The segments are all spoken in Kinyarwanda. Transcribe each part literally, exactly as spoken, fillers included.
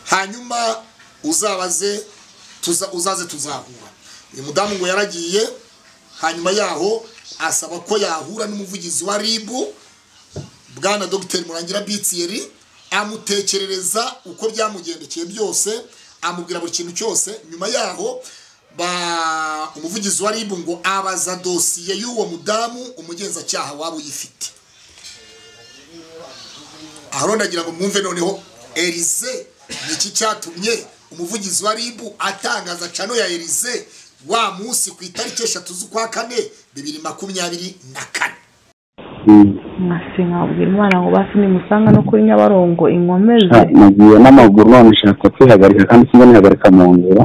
hanyuma uzabaze tuza uzaze tuzahura. Uyu mudamu ngo yaragiye hanyuma yaho asaba ko yahura n'umuvugizi wa R I B bwana Dr Murangira Bitieri amutekerereza uko byamugendekeye byose amubwira buri kintu cyose. Nyuma yaho ba umuvugizi wa R I B ngo abaza dosiye y'uwo mudamu umugenza cyaha wabo yifite. Aho ndagira ngo mwumve noneho Elize niki cyatumye umuvugizi wa R I B atangaza cano ya Elize wa munsi ku itariki eshatu z'ukwa kane bibiri makumyabiri na kane. Masinga ubwira Imana ngo basi nimusanga no kuri Nyabarongo inkomeze. Nagiye n'amaguru none nshaka kwihagarika kandi singa nihagarika mu nzira.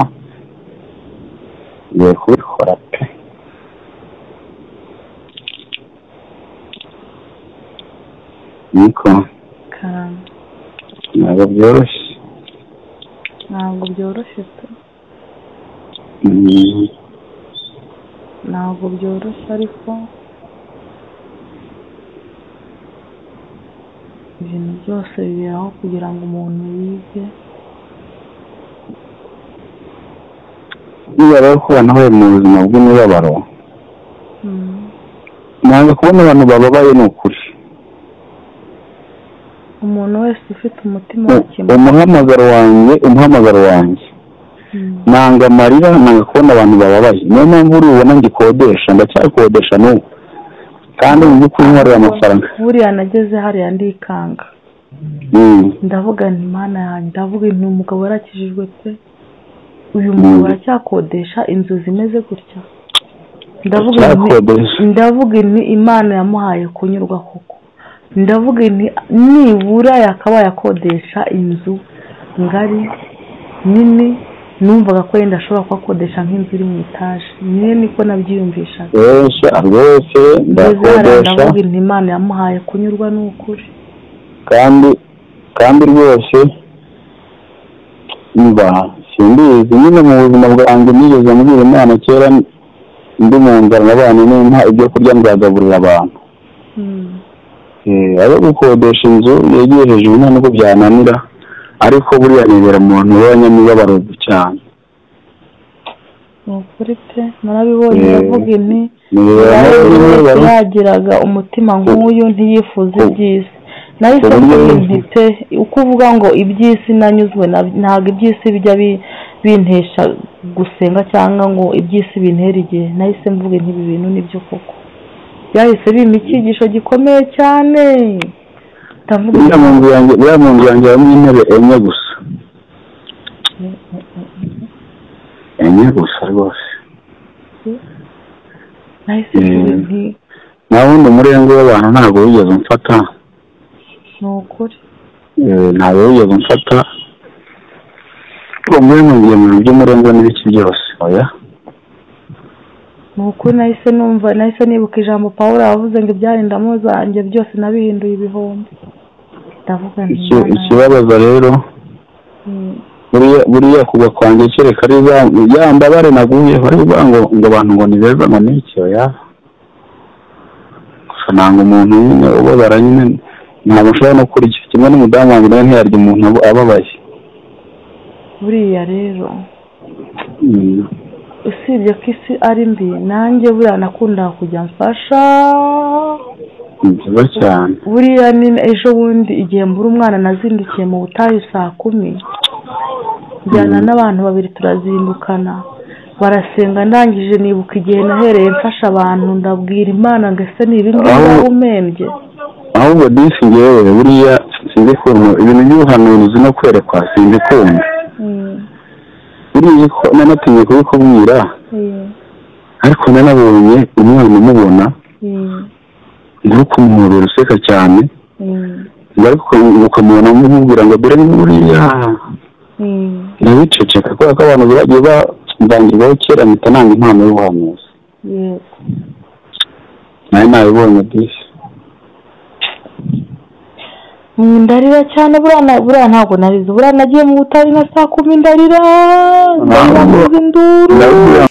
Ye kubikora pe. Niko. Kandi ntabwo byoroshye. Ntabwo byoroshye pe. Ntabwo byoroshye ariko ibintu byose biberaho kugira ngo umuntu yige. Niba rero ko nawe mu buzima bw'imibabaro nanga kubona abantu bababaye ni ukuri. Umuntu wese ufite umutima w'ikimwe umuhamagaro wanjye umuhamagaro wanjye nanga marira nanga kubona abantu bababaye. Niyo mpamvu uri ubona ngikodesha ndacyakodesha n'ubu kandi mu by'ukuri nkorera amafaranga. Buriya nageze hariya ndikanga ndavuga nti Mana yanjye ndavuga nti umugabo yarakijijwe pe uyu mugabo aracyakodesha inzu zimeze gutya. Ndavuga nti ndavuga nti Imana yamuhaye kunyurwa koko. Ndavuga nti nibura yakaba yakodesha inzu ngari nini numvaga ko yenda ashobora kwakodesha nk'inzu iri mu etaje. Niye niko nabyiyumvisha. Yesha rwose ndakodesha. Ndavuga nti Imana yamuhaye kunyurwa n'ukuri. Kandi kandi rwose niba simbizi nyine mu buzima bwanjye nigeze mbwira Imana kera ndi mu nzara n'abana n'inka ibyo kurya ndagaburira abantu. Eh abo gukodesha inzu yegereje ubu nubwo byananira ariko buriya nibera umuntu w'abanyamibabaro cyane. Ukuri pe narabibonye ndavuga nti yagiraga umutima nk'uyu ntiyifuza iby'isi. Nahise mbite uko uvuga ngo iby'isi nanyuzwe ntabwo iby'isi bijya bintesha gusenga cyangwa ngo iby'isi bintera igihe. Nahise mvuga nti ibi bintu nibyo koko byahise bimpa icyigisho gikomeye cyane. Ndavuga mu nzu yanjye bya mu nzu yanjye hamwe intebe enye gusa enye gusa rwose. Nahise nti nawe undi murengo w'abantu ntabwo wigeze mfata. Nukuri ntabwo wigeze mfata ngo mwe ngiye mu by'umurengo n'ibiki byose. Oya nukuri nahise numva nahise nibuka ijambo Pawulo yavuze ngo ibyarindamo zanjye byose nabihinduye ibihombo. Ndavuga nti ikibabaza rero buriya buriya kuba kwanjye kereka ari yambabare naguye barivuga ngo ngo abantu ngo nibeza ngo n'iki. Oya gusa nanga umuntu nyine ubabara nyine ntabwo ushobora no kurya kimwe n'umudamu wanjye nawe ntiyarya umuntu ababaye. Buriya rero usibye ko isi ari mbi nanjye buriya nakunda kujya mfasha nziza cyane. Buriya ni ejo bundi igihe mbura umwana nazindukiye mu butayu saa kumi njyana n'abantu babiri turazindukana barasenga ndangije nibuka igihe nahereye mfasha abantu ndabwira Imana ngo ese ni ibi ngibi umembye. Ahubwo disi ngewe buriya sinzi kuntu ibintu by'ubuhanuzi no kwerekwa sinzi kumva. Buriya ko nanatinye kubikubwira ariko nanabonye umwana umubona ngo kumubera useka cyane ariko ukamubona umubwira ngo dore buriya nabiceceka kubera ko abantu bagiye bangirwaho kera mpita nanga impano y'ubuhanuzi. nawe nabibonye disi ndarira cyane burana burana ntabwo narize burana nagiye mu butari na saa kumi ndarira ndavuza induru.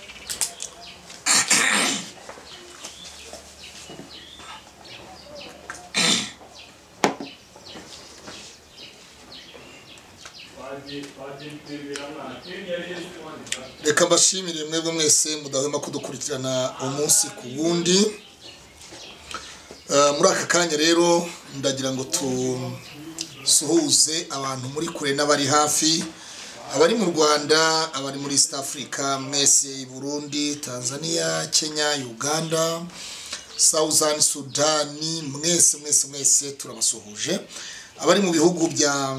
Thank you. reka mbashimire mwebwe mwese mudahwema kudukurikirana umunsi ku wundi. muri aka kanya rero ndagira ngo tusuhuze abantu muri kure n'abari hafi, abari mu Rwanda, abari muri East Africa, mwese Burundi, Tanzania, Kenya, Uganda, Southern Sudan, mwese mwese mwese turabasuhuje. Abari mu bihugu bya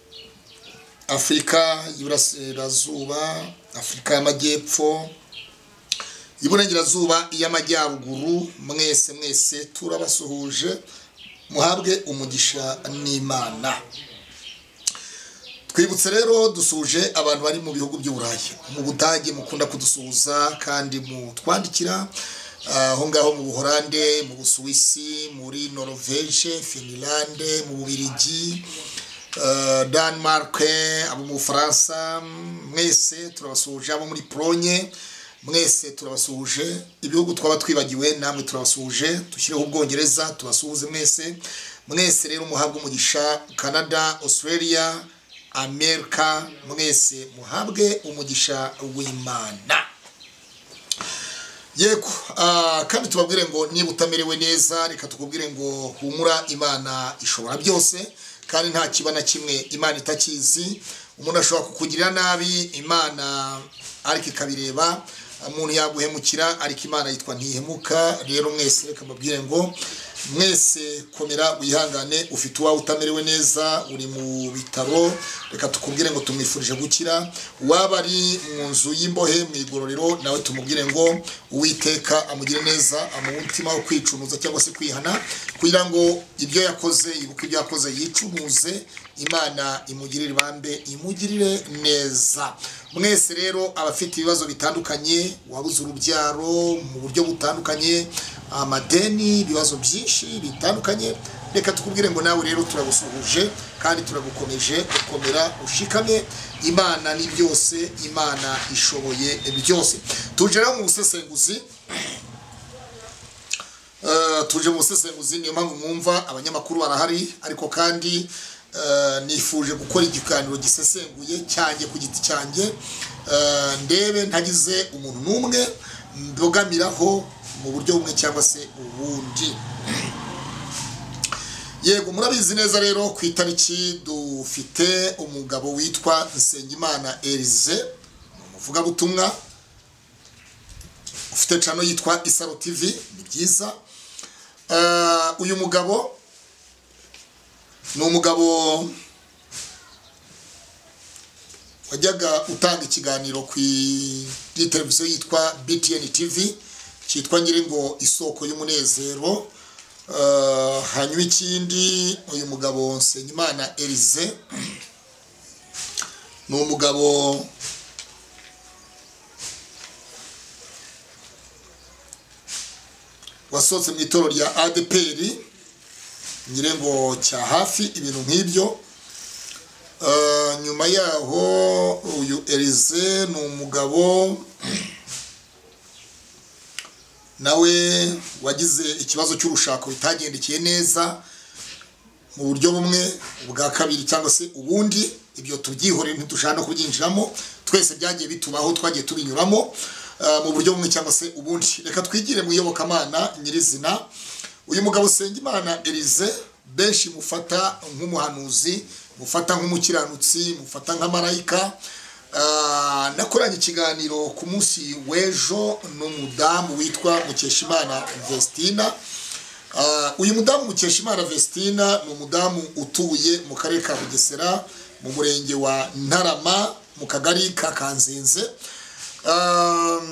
Afrika y'Iburasirazuba, Afrika y'Amajyepfo, y'Iburengerazuba, y'Amajyaruguru, mwese mwese turabasuhuje, muhabwe umugisha n'Imana. Twibutse rero dusuhuje abantu bari mu bihugu by'Uburayi, mu Budage mukunda kudusuhuza kandi mutwandikira, aho ngaho mu Buholande, mu Busuwisi, muri Norvège, Finland, mu Bubiligi, Denmark, abo mu Faransa, mwese turabasuhuje. Abo muri Polonye mwese turabasuhuje. Ibihugu twaba twibagiwe namwe turabasuhuje. Dushyireho Ubwongereza tubasuhuze mwese. Mwese rero muhabwe umugisha. Canada, Australia, Amerika, mwese muhabwe umugisha w'Imana. Yego, uh, kandi tubabwire ngo niba utamerewe neza reka tukubwire ngo humura, Imana ishobora byose kandi nta kibana kimwe Imana itakizi. Umuntu ashobora kukugirira nabi, Imana ariko ikabireba. Umuntu yaguhemukira ariko Imana yitwa ntihemuka. Rero mwese reka mbabwire ngo mwese komera wihangane. Ufite uwawe utamerewe neza, uri mu bitaro, reka tukubwire ngo tumwifurije gukira. Waba ari mu nzu y'imbohe mu igororero, nawe tumubwire ngo Uwiteka amugire neza, amuhe umutima wo kwicunuza cyangwa se kwihana, kugira ngo ibyo yakoze ibuka ibyo yakoze yicunuze, Imana imugirire ibambe, imugirire neza. Mwese rero abafite ibibazo bitandukanye, wabuze urubyaro mu buryo butandukanye, amadeni, ibibazo byinshi bitandukanye, reka tukubwire ngo nawe rero turagusuhuje kandi turagukomeje gukomera ushikame. Imana ni byose, Imana ishoboye byose. Tuje rero mu busesenguzi, uh, tuje mu busesenguzi, niyo mpamvu mwumva abanyamakuru barahari, ariko kandi Uh, nifuje gukora igikaniro gisesenguye cyanjye ku giti cyanjye, uh, ndebe ntagize umuntu numwe ndogamiraho mu buryo bumwe cyangwa se ubundi. Yego, murabizi neza rero ku itariki dufite umugabo witwa Nsengimana Elise, umuvuga butumwa, ufite channel yitwa Isaro T V. Ni byiza. Uh, uyu mugabo ni umugabo wajyaga utanga ikiganiro ku televiziyo yitwa B T N T V, cyitwa Nyiringo Isoko y'Umunezero. Uh, hanyuma ikindi, uyu mugabo Nsengimana Elise ni umugabo wasohotse mu itorero rya A D P R Nyiringo cya hafi, ibintu nk'ibyo. Uh, nyuma yaho uyu Elise ni umugabo nawe wagize ikibazo cy'urushako bitagendekeye neza mu buryo bumwe ubwa kabiri cyangwa se ubundi. Ibyo tubyihoreye ntidushaka no kubyinjiramo, twese byagiye bitubaho, twagiye tubinyuramo uh, mu buryo bumwe cyangwa se ubundi. Reka twigire mu iyobokamana nyirizina. Uyu mugabo Nsengimana Elise benshi mufata nk'umuhanuzi, mufata nk'umukiranutsi, mufata nk'amarayika. Uh, nakoranye ikiganiro ku munsi w'ejo n'umudamu witwa Mukeshimana Vestina. Uh, uyu mudamu Mukeshimana Vestina ni umudamu utuye mu karere ka Bugesera, mu murenge wa Ntarama, mu kagari ka Kanzenze. Uh,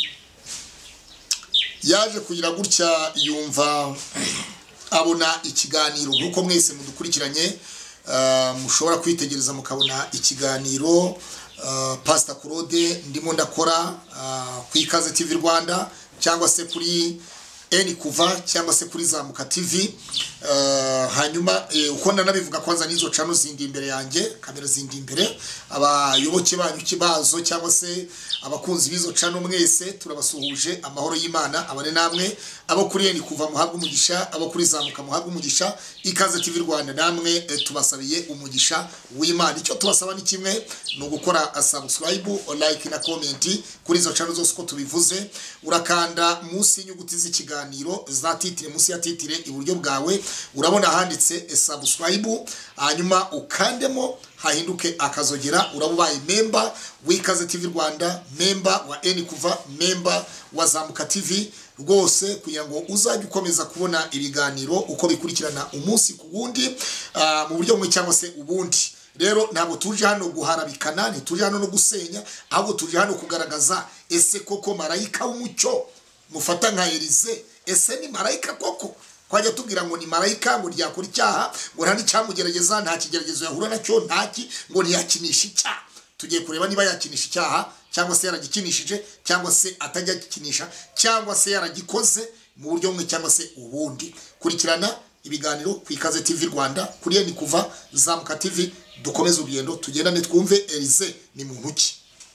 yaje kugira gutya yumva abona ikiganiro nk'uko mwese mudukurikiranye, uh, mushobora kwitegereza mukabona ikiganiro uh, Pastor Claude ndimo ndakora uh, ku Ikaze T V Rwanda cyangwa se kuri N kuva cyangwa se kuri Zamuka T V. Uh, hanyuma eh, uko nanabivuga kwanza nizo channel zindi imbere yanjye, kamera zindi imbere, abayoboke banyu kibazo cyangwa se abakunzi bizo channel mwese turabasuhuje amahoro y'Imana abane namwe, abo kuri N kuva muhabwa umugisha, abo kuri Zamuka muhabwa umugisha, ikaze T V Rwanda namwe eh, tubasabiye umugisha w'Imana. Icyo tubasaba ni kimwe, no gukora subscribe, like na comment kuri izo channel zose ko tubivuze, urakanda munsi y'inyuguti z'ikiganiro za titire, munsi ya titire iburyo bwawe urabona handitse subscribe, hanyuma ukandemo hahinduke akazogera, urabubaye member w'Ikaze T V Rwanda, member wa N kuva, member wa Zamuka T V, rwose kugira ngo uzajye ukomeza kubona ibiganiro uko bikurikirana umunsi ku wundi uh, mu buryo bumwe cyangwa se ubundi. Rero ntabwo tuje hano guharabikana, ntituje hano no gusenya, ahubwo tuje hano kugaragaza ese koko marayika w'umucyo mufata nka Elize, ese ni marayika koko? Kwajya tubwira ngo ni marayika ngo ryakora icyaha, ngo nta n'icyamugerageza, nta kigeragezo yahura nacyo, ntaki ngo ntiyakinisha icyaha. Tugiye kureba niba yakinisha icyaha cyangwa se yaragikinishije cyangwa se atajya gikinisha cyangwa se yaragikoze mu buryo bumwe cyangwa se ubundi. Kurikirana ibiganiro ku Ikaze T V Rwanda kuri N kuva, Zamuka T V, dukomeze urugendo tugendane twumve Elize ni muntu ki.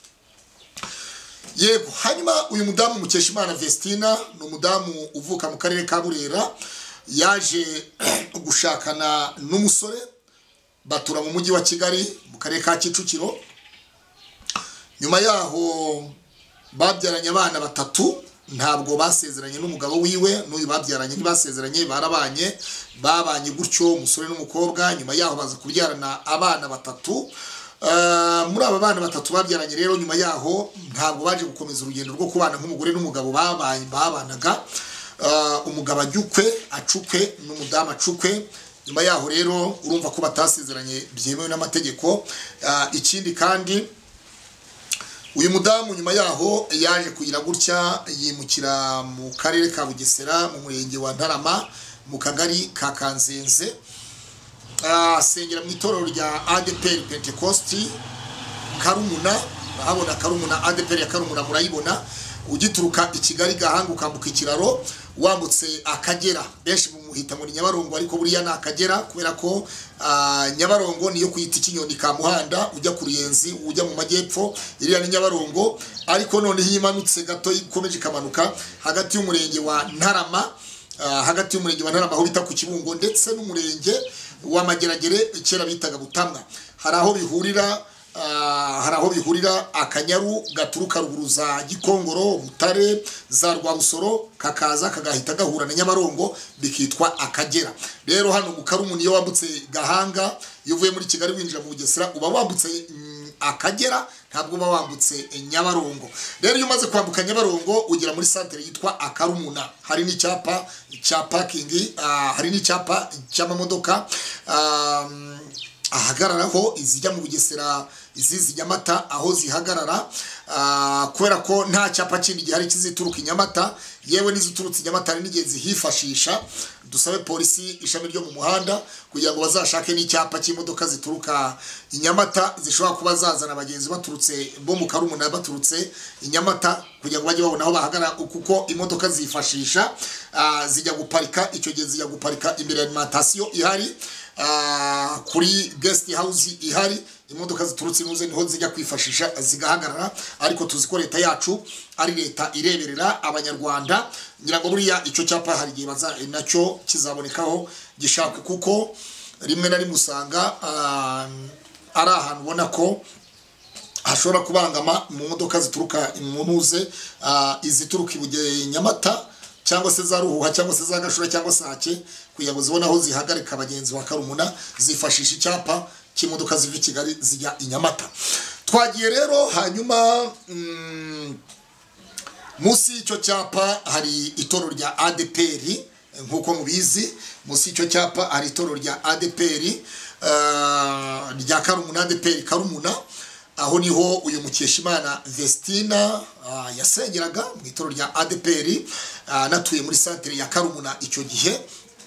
Yego, hanyuma uyu mudamu Mukeshimana Vestina ni umudamu uvuka mu karere ka Burera, yaje gushakana n'umusore batura mu mujyi wa Kigali mu karere ka Kicukiro. Nyuma yaho babyaranye abana batatu, ntabwo basezeranye n'umugabo wiwe, n'uyu babyaranye ntibasezeranye, barabanye babanye gutyo umusore n'umukobwa. Nyuma yaho baza kubyarana abana batatu. Uh, muri aba bana batatu babyaranye rero nyuma yaho ntabwo baje gukomeza urugendo rwo kubana nk'umugore n'umugabo babanye babanaga. Uh, umugabo ajyukwe acukwe n'umudamu acukwe. Nyuma yaho rero urumva ko batasezeranye byemewe n'amategeko. Uh, ikindi kandi uyu mudamu nyuma yaho yaje kugira gutya yimukira mu karere ka Bugesera mu murenge wa Ntarama mu kagari ka Kanzenze, asengera mu itorero rya A D P R Pentecost Karumuna. Bahabona Karumuna, A D P R ya Karumuna murayibona, ugituruka i Kigali gahanguka mu kiraro wambutse Akagera. Benshi bumuhita muri Nyabarongo ariko buriya na Akagera kubera ko uh, Nyabarongo niyo kuyita ikinyoni ka muhanda ujya ku Ruyenzi ujya mu majyepfo, iriya ni Nyabarongo, ariko none himanutse gato ikomeje kamanuka hagati y'umurenge wa Ntarama, uh, hagati y'umurenge wa Ntarama aho bita ku Kibungo ndetse n'umurenge wa Mageragere kera bitaga Butamwa. Hari aho bihurira Uh, hari aho bihurira Akanyaru gaturuka ruguru za Gikongoro, Butare, za Rwabusoro, kakaza kagahita gahura na Nyabarongo bikitwa Akagera. Rero hano mu Karumuna iyo wambutse Gahanga yuvuye muri Kigali winjira mu Bugesera uba wambutse mm, Akagera, ntabwo uba wambutse Nyabarongo. Rero iyo umaze kwambuka Nyabarongo ugera muri santere yitwa Akarumuna. Hari n'icyapa cya parking, uh, hari n'icyapa cy'amamodoka um, ahagararaho izijya mu Bugesera, izi zijya Nyamata aho zihagarara, uh, kubera ko nta cyapa kindi gihari kizituruka Nyamata, yewe n'iziturutse Nyamata n'igihe zihifashisha. Dusabe polisi ishami ryo mu muhanda kugira ngo bazashake n'icyapa cy'imodoka zituruka Nyamata zishobora kuba zazana abagenzi baturutse bo mu Karumuna baturutse Nyamata kugira ngo bajye babona aho bahagarara, kuko imodoka zifashisha uh, zijya guparika, icyo gihe zijya guparika imbere ya alimentation ihari, uh, kuri guest house ihari, imodoka ziturutse inuze niho zijya kwifashisha zigahagarara. Ariko tuziko leta yacu ari leta ireberera abanyarwanda, ngira ngo buriya icyo cyapa hari gihe baza nacyo kizabonekaho gishaka, kuko rimwe na rimwe usanga uh, ari ahantu ubona ko hashobora kubangama mu modoka zituruka imunuze, uh, izituruka ibuge Nyamata cyangwa se za Ruhuha cyangwa se za Gashura cyangwa Sake, kugira ngo zibone aho zihagarika abagenzi wa Karumuna zifashisha icyapa cy'imodoka ziva i Kigali zijya i Nyamata. Twagiye rero hanyuma mm, munsi y'icyo cyapa hari itorero rya A D P R nkuko mubizi. Munsi y'icyo cyapa hari itorero rya A D P R uh, rya Karumuna, A D P R Karumuna. Aho niho uyu Mukeshimana Vestina uh, yasengeraga mu itorero rya A D P R, uh, natuye muri santere ya Karumuna icyo gihe,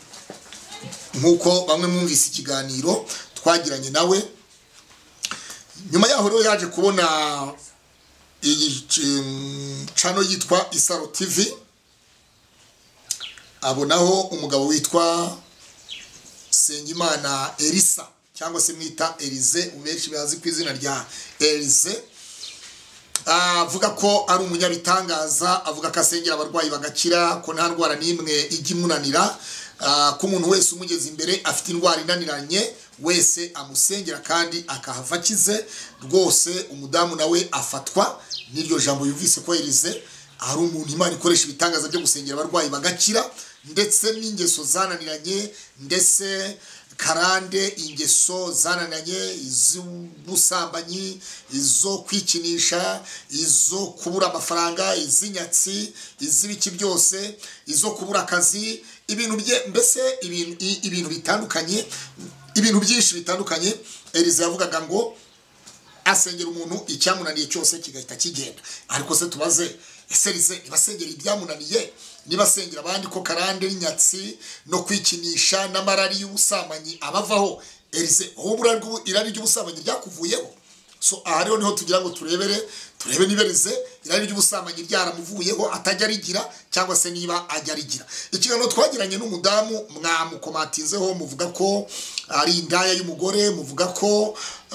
nkuko bamwe mwumvise ikiganiro twagiranye nawe. Nyuma yaho rero yaje kubona iyi channel yitwa Isaro T V, abonaho umugabo witwa Sengimana Elisa cyangwa se mwita Elize, ubenshi bazi ku izina rya Elize. Avuga ko ari umunyabitangaza, avuga ko asengera abarwayi bagakira, ko nta ndwara n'imwe ijya imunanira, ko umuntu wese umugeze imbere afite indwara inaniranye wese amusengera kandi akahava akize. Rwose umudamu nawe afatwa n'iryo jambo yumvise ko Elize ari umuntu Imana ikoresha ibitangaza byo gusengera abarwayi bagakira, ndetse n'ingeso zananiranye, ndetse karande ingeso zanananye, iz'ubusambanyi, izo kwikinisha, izo kubura amafaranga, izinyatsi, izibiki byose, izo kubura akazi, ibintu bye mbese ibintu ibintu bitandukanye, ibintu byinshi bitandukanye. Elize yavugaga ngo asengera umuntu icyamunaniye cyose kigahita kigenda. Ariko se tubaze, ese Elize ibasengera ibyamunaniye, nibasengera abandi ko karande n'inyatsi no kwikinisha n'amarari y'ubusamanyi abavaho, Elize ubura irari ry'ubusamanyi ryakuvuyeho? So aha rero niho tugira ngo turebere turebe niba Elize irari ry'ubusamanyi ryaramuvuyeho atajya rigira cyangwa se niba ajya rigira. Ikiganiro twagiranye n'umudamu mwamukomatinzeho, muvuga ko ari indaya y'umugore, muvuga ko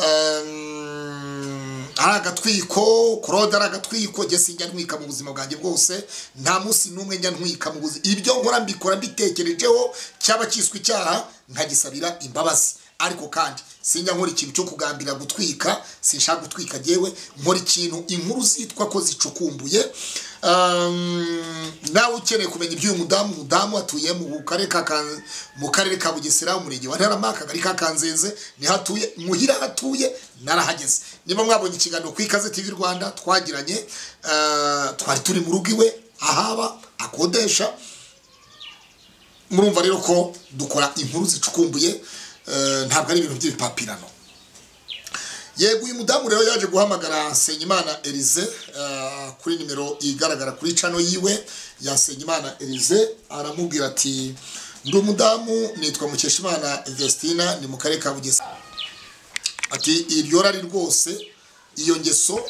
um, ari agatwiko, Claude ari agatwiko. Jye sinjya ntwika mu buzima bwanjye bwose, nta munsi n'umwe njya ntwika mu buzima. Ibyo nkora mbikora mbitekerejeho, cyaba cyiswe icyaha nkagisabira imbabazi. Ariko kandi sinjya nkora ikintu cyo kugambira gutwika, sinshaka gutwika jewe, nkora ikintu inkuru zitwa ko zicukumbuye. Um, nawe ukeneye kumenya iby'uyu mudamu, mudamu atuye mu karere ka mu karere ka Bugesera, umurenge wa Ntarama, akagari ka Kanzenze, ni hatuye, muhira hatuye, narahageze. Niba mwabonye ikiganiro ku Ikaze T V Rwanda twagiranye, uh, twari turi mu rugo iwe ahaba akodesha. Murumva rero ko dukora inkuru zicukumbuye, ntabwo ari ibintu by'ibipapirano. Yego uyu mudamu rero yaje guhamagara Sengimana Elize kuri nimero igaragara kuri channel yiwe ya Sengimana Elize, aramubwira ati ndi umudamu nitwa Mukeshimana Vestina, ni mu karere ka Bugesera. Ati iryo rari rwose, iyo ngeso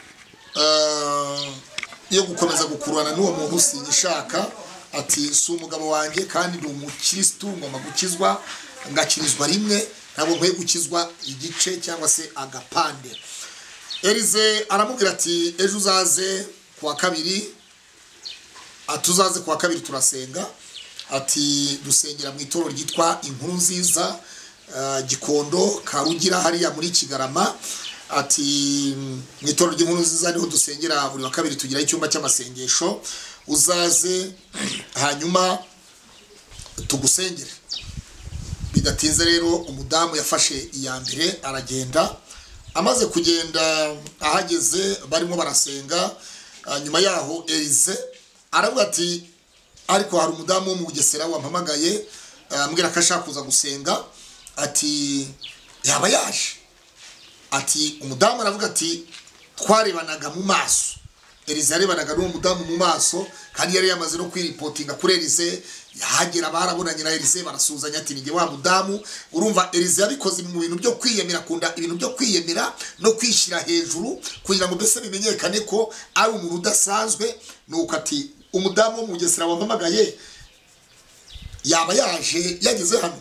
yo gukomeza gukurana n'uwo muntu sinyishaka. Ati si umugabo wanjye kandi ndi umukristo, ngomba gukizwa ngakirizwa rimwe, ntabwo nkwiye gukizwa igice cyangwa se agapande. Elize aramubwira ati ejo uzaze kuwa kabiri, atuzaze kuwa kabiri turasenga. Ati dusengera mu itorero ryitwa Inkuru Nziza, uh, Gikondo Karugira hariya muri Kigarama. Ati mu itorero ry'Inkuru Nziza niho dusengera buri wa kabiri, tugira icyumba cy'amasengesho. Uzaze hanyuma tugusengere. Bidatinze rero umudamu yafashe iya mbere aragenda. Amaze kugenda ahageze barimo barasenga, nyuma yaho Elize aravuga ati ariko hari umudamu wo mu Bugesera wampamagaye ambwira ko ashaka kuza gusenga. Ati yaba yaje? Ati umudamu aravuga ati twarebanaga mu maso. Elize yarebanaga n'uwo mudamu mu maso, kandi yari yamaze no kwiripotinga kuri Elize. Yahagera barabonanye na Elize barasuzanya, ati nige wa mudamu. Urumva Elize yabikoze mu bintu byo kwiyemera, kunda ibintu byo kwiyemera no kwishira hejuru kugira ngo mbese bimenyekane ko ari umuntu udasanzwe. Nuko ati umudamu wo mu Bugesera wampamagaye yaba yaje yageze hano?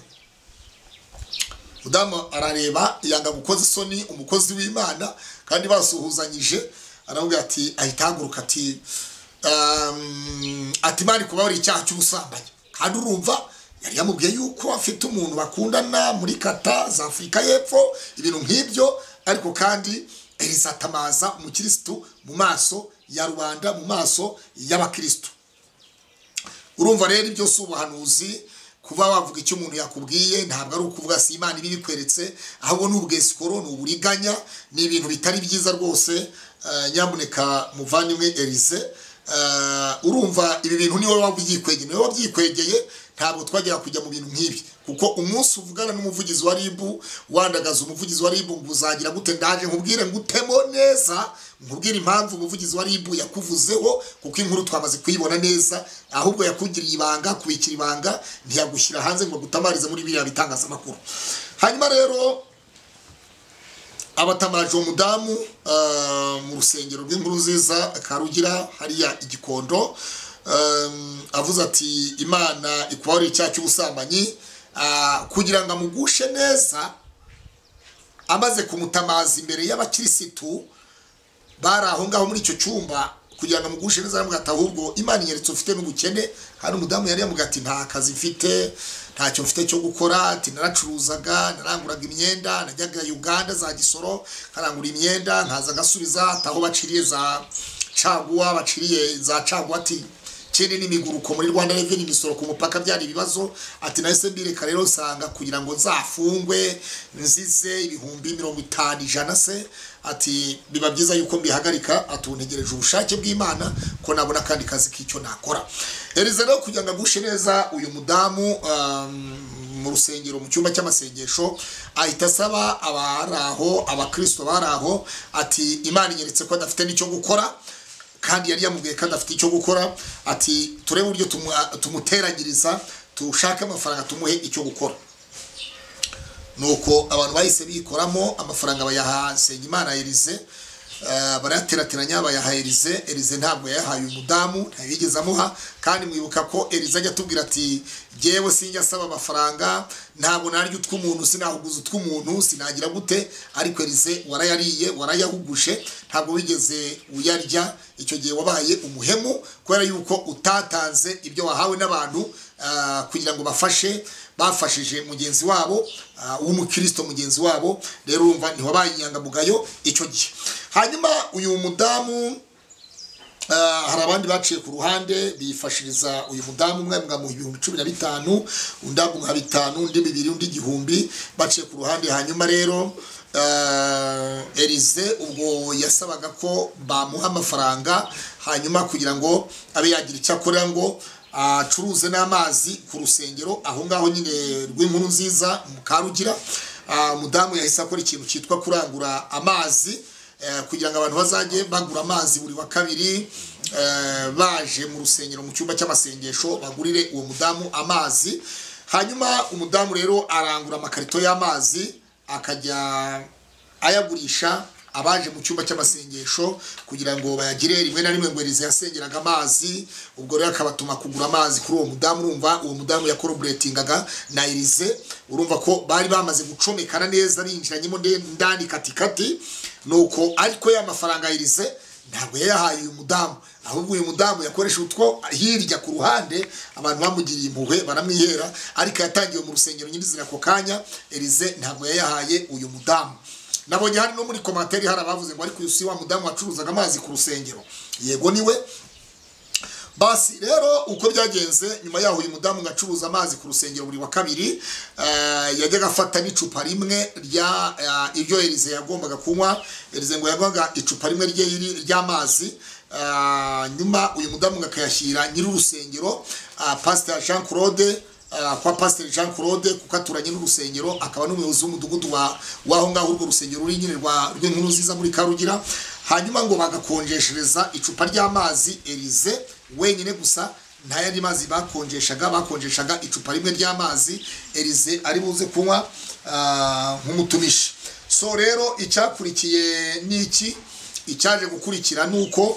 Mudamu arareba yanga gukoza isoni umukozi w'Imana kandi basuhuzanyije. Aravuga ati ahita haguruka ati um, ati mari kuba uri icyaha cy'ubusambanyi. Kandi urumva yari yamubwiye yuko afite umuntu bakundana muri kata za Afrika y'Epfo, ibintu nk'ibyo. Ariko kandi Elize atamaza umukristo mu maso ya rubanda, mu maso y'abakristo. Urumva rero ibyo si ubuhanuzi, kuba wavuga icyo umuntu yakubwiye ntabwo ari ukuvuga si Imana ibi bikweretse, ahubwo ni ubwesikoro, ni uburiganya, ni ibintu bitari byiza rwose. Uh, nyamuneka muvandimwe Elize, uh, urumva ibi bintu niwe wabyikwegeye, niwe wabyikwegeye. Ntabwo twajya kujya mu bintu nk'ibi, kuko umunsi uvugana n'umuvugizi wa R I B wandagaza umuvugizi wa R I B nguzagira gute, ndaje nkubwire ngutemo neza, nkubwire impamvu umuvugizi wa R I B yakuvuzeho, kuko inkuru twamaze kuyibona neza. Ahubwo yakugiriye ibanga, kubikira ibanga, ntiyagushyira hanze ngo gutamarize muri biriya bitangaza makuru. Hanyuma rero abatamaje umudamu uh, mu rusengero rw'Inkuru Nziza Karugira hariya Igikondo. avuze ati Imana ikubaho icyaha cy'ubusambanyi kugira ngo amugushe neza, amaze kumutamaza imbere y'abakirisitu bari aho ngaho muri icyo cyumba, kugira ngo amugushe neza aramubwira ati ahubwo Imana inyeretse ufite n'ubukene. Hari umudamu yari yamubwira ati nta kazi mfite, ntacyo mfite cyo gukora, ati naracuruzaga, naranguraga imyenda, najyaga Uganda za Gisoro karangura imyenda, nkaza gasubiza ataho baciriye za caguwa, baciriye za caguwa, ati kene n'imiguruko muri Rwanda Revenue imisoro ku mupaka byari ibibazo. Ati nahise mbireka rero usanga kugira ngo nzafungwe nzize ibihumbi mirongo itanu ijana se, ati biba byiza yuko mbihagarika, atuntegereje ubushake bw'Imana ko nabona kandi kazi k'icyo nakora. Elize rero kugira ngo agushe neza uyu mudamu um, mu rusengero mu cyumba cy'amasengesho, ahita asaba abaraho abakristo baraho ati Imana inyeretse ko adafite n'icyo gukora, kandi yari yamubwiye ko adafite icyo gukora, ati turebe uburyo tumuteranyiriza tushake amafaranga tumuhe icyo gukora. Nuko abantu bahise bikoramo amafaranga bayaha Nsengimana Elize, baraterateranya bayaha Elize. Elize ntabwo yahaye umudamu, ntayigeze amuha, kandi mwibuka ko Elize ajya atubwira ati jewe sinjya asaba amafaranga, ntabwo naryo utw'umuntu, sinahuguza utw'umuntu, sinagira gute. Ariko Elize warayariye, warayahugushe, ntabwo wigeze uyarya. Icyo gihe wabaye umuhemu kubera yuko utatanze ibyo wahawe n'abantu kugira ngo bafashe bafashije mugenzi wabo w'umukristo mugenzi wabo. Rero urumva ni wabaye inyangamugayo icyo gihe. Hanyuma uyu mudamu hari abandi baciye ku ruhande bifashiriza uyu mudamu, umwe mu ibihumbi cumi na bitanu, undi nka bitanu, undi bibiri, undi igihumbi, baciye ku ruhande. Hanyuma rero Elize ubwo yasabaga ko bamuha amafaranga hanyuma kugira ngo abe yagira icyo akora ngo acuruze n'amazi ku rusengero aho ngaho nyine rw'inkuru nziza mu Karugira. Mudamu yahise akora ikintu cyitwa kurangura amazi kugira ngo abantu bazajye bagura amazi buri wa kabiri, baje mu rusengero mu cyumba cy'amasengesho bagurire uwo mudamu amazi. Hanyuma umudamu rero arangura amakarito y'amazi akajya ayagurisha abaje mu cyumba cy'amasengesho kugira ngo bayagire. Rimwe na rimwe ngo Elize yasengeraga amazi, ubwo rero akabatuma kugura amazi kuri uwo mudamu. Urumva uwo mudamu yakoroburetingaga na Elize, urumva ko bari bamaze gucomekana neza, binjiranyemo ndani katikati. Nuko ariko ya mafaranga Elize ntabwo yayahaye uyu mudamu, ahubwo uyu mudamu yakoresha utwo hirya ku ruhande, abantu bamugiriye impuhwe baramwihera, ariko yatangiye mu rusengero nyirizina ako kanya. Elize ntabwo yayahaye uyu mudamu. Nabonye hari no muri komentari hari abavuze ngo ariko uyu si wa mudamu wacuruzaga amazi ku rusengero. Yego niwe. Basi rero uko byagenze, nyuma yaho uyu mudamu ngacuruza amazi ku rusengero buri wa kabiri, yajyaga afata n'icupa rimwe rya ibyo Elize yagombaga kunywa. Elize ngo yagwaga icupa rimwe ry'amazi, nyuma uyu mudamu ngakayashyira nyiri urusengero Pastor Jean Claude, kwa Pastor Jean Claude kuko aturanye n'urusengero, akaba n'umuyobozi w'umudugudu wa waho ngaho urwo rusengero ruri nyine rwa rw'inkuru nziza muri Karugira. Hanyuma ngo bagakonjeshereza icupa ry'amazi Elize wenyine gusa, nta yandi mazi bakonjeshaga, bakonjeshaga icupa rimwe ry'amazi Elize ari buze kunywa nk'umutumishi. So rero icyakurikiye niki, icyaje gukurikira nuko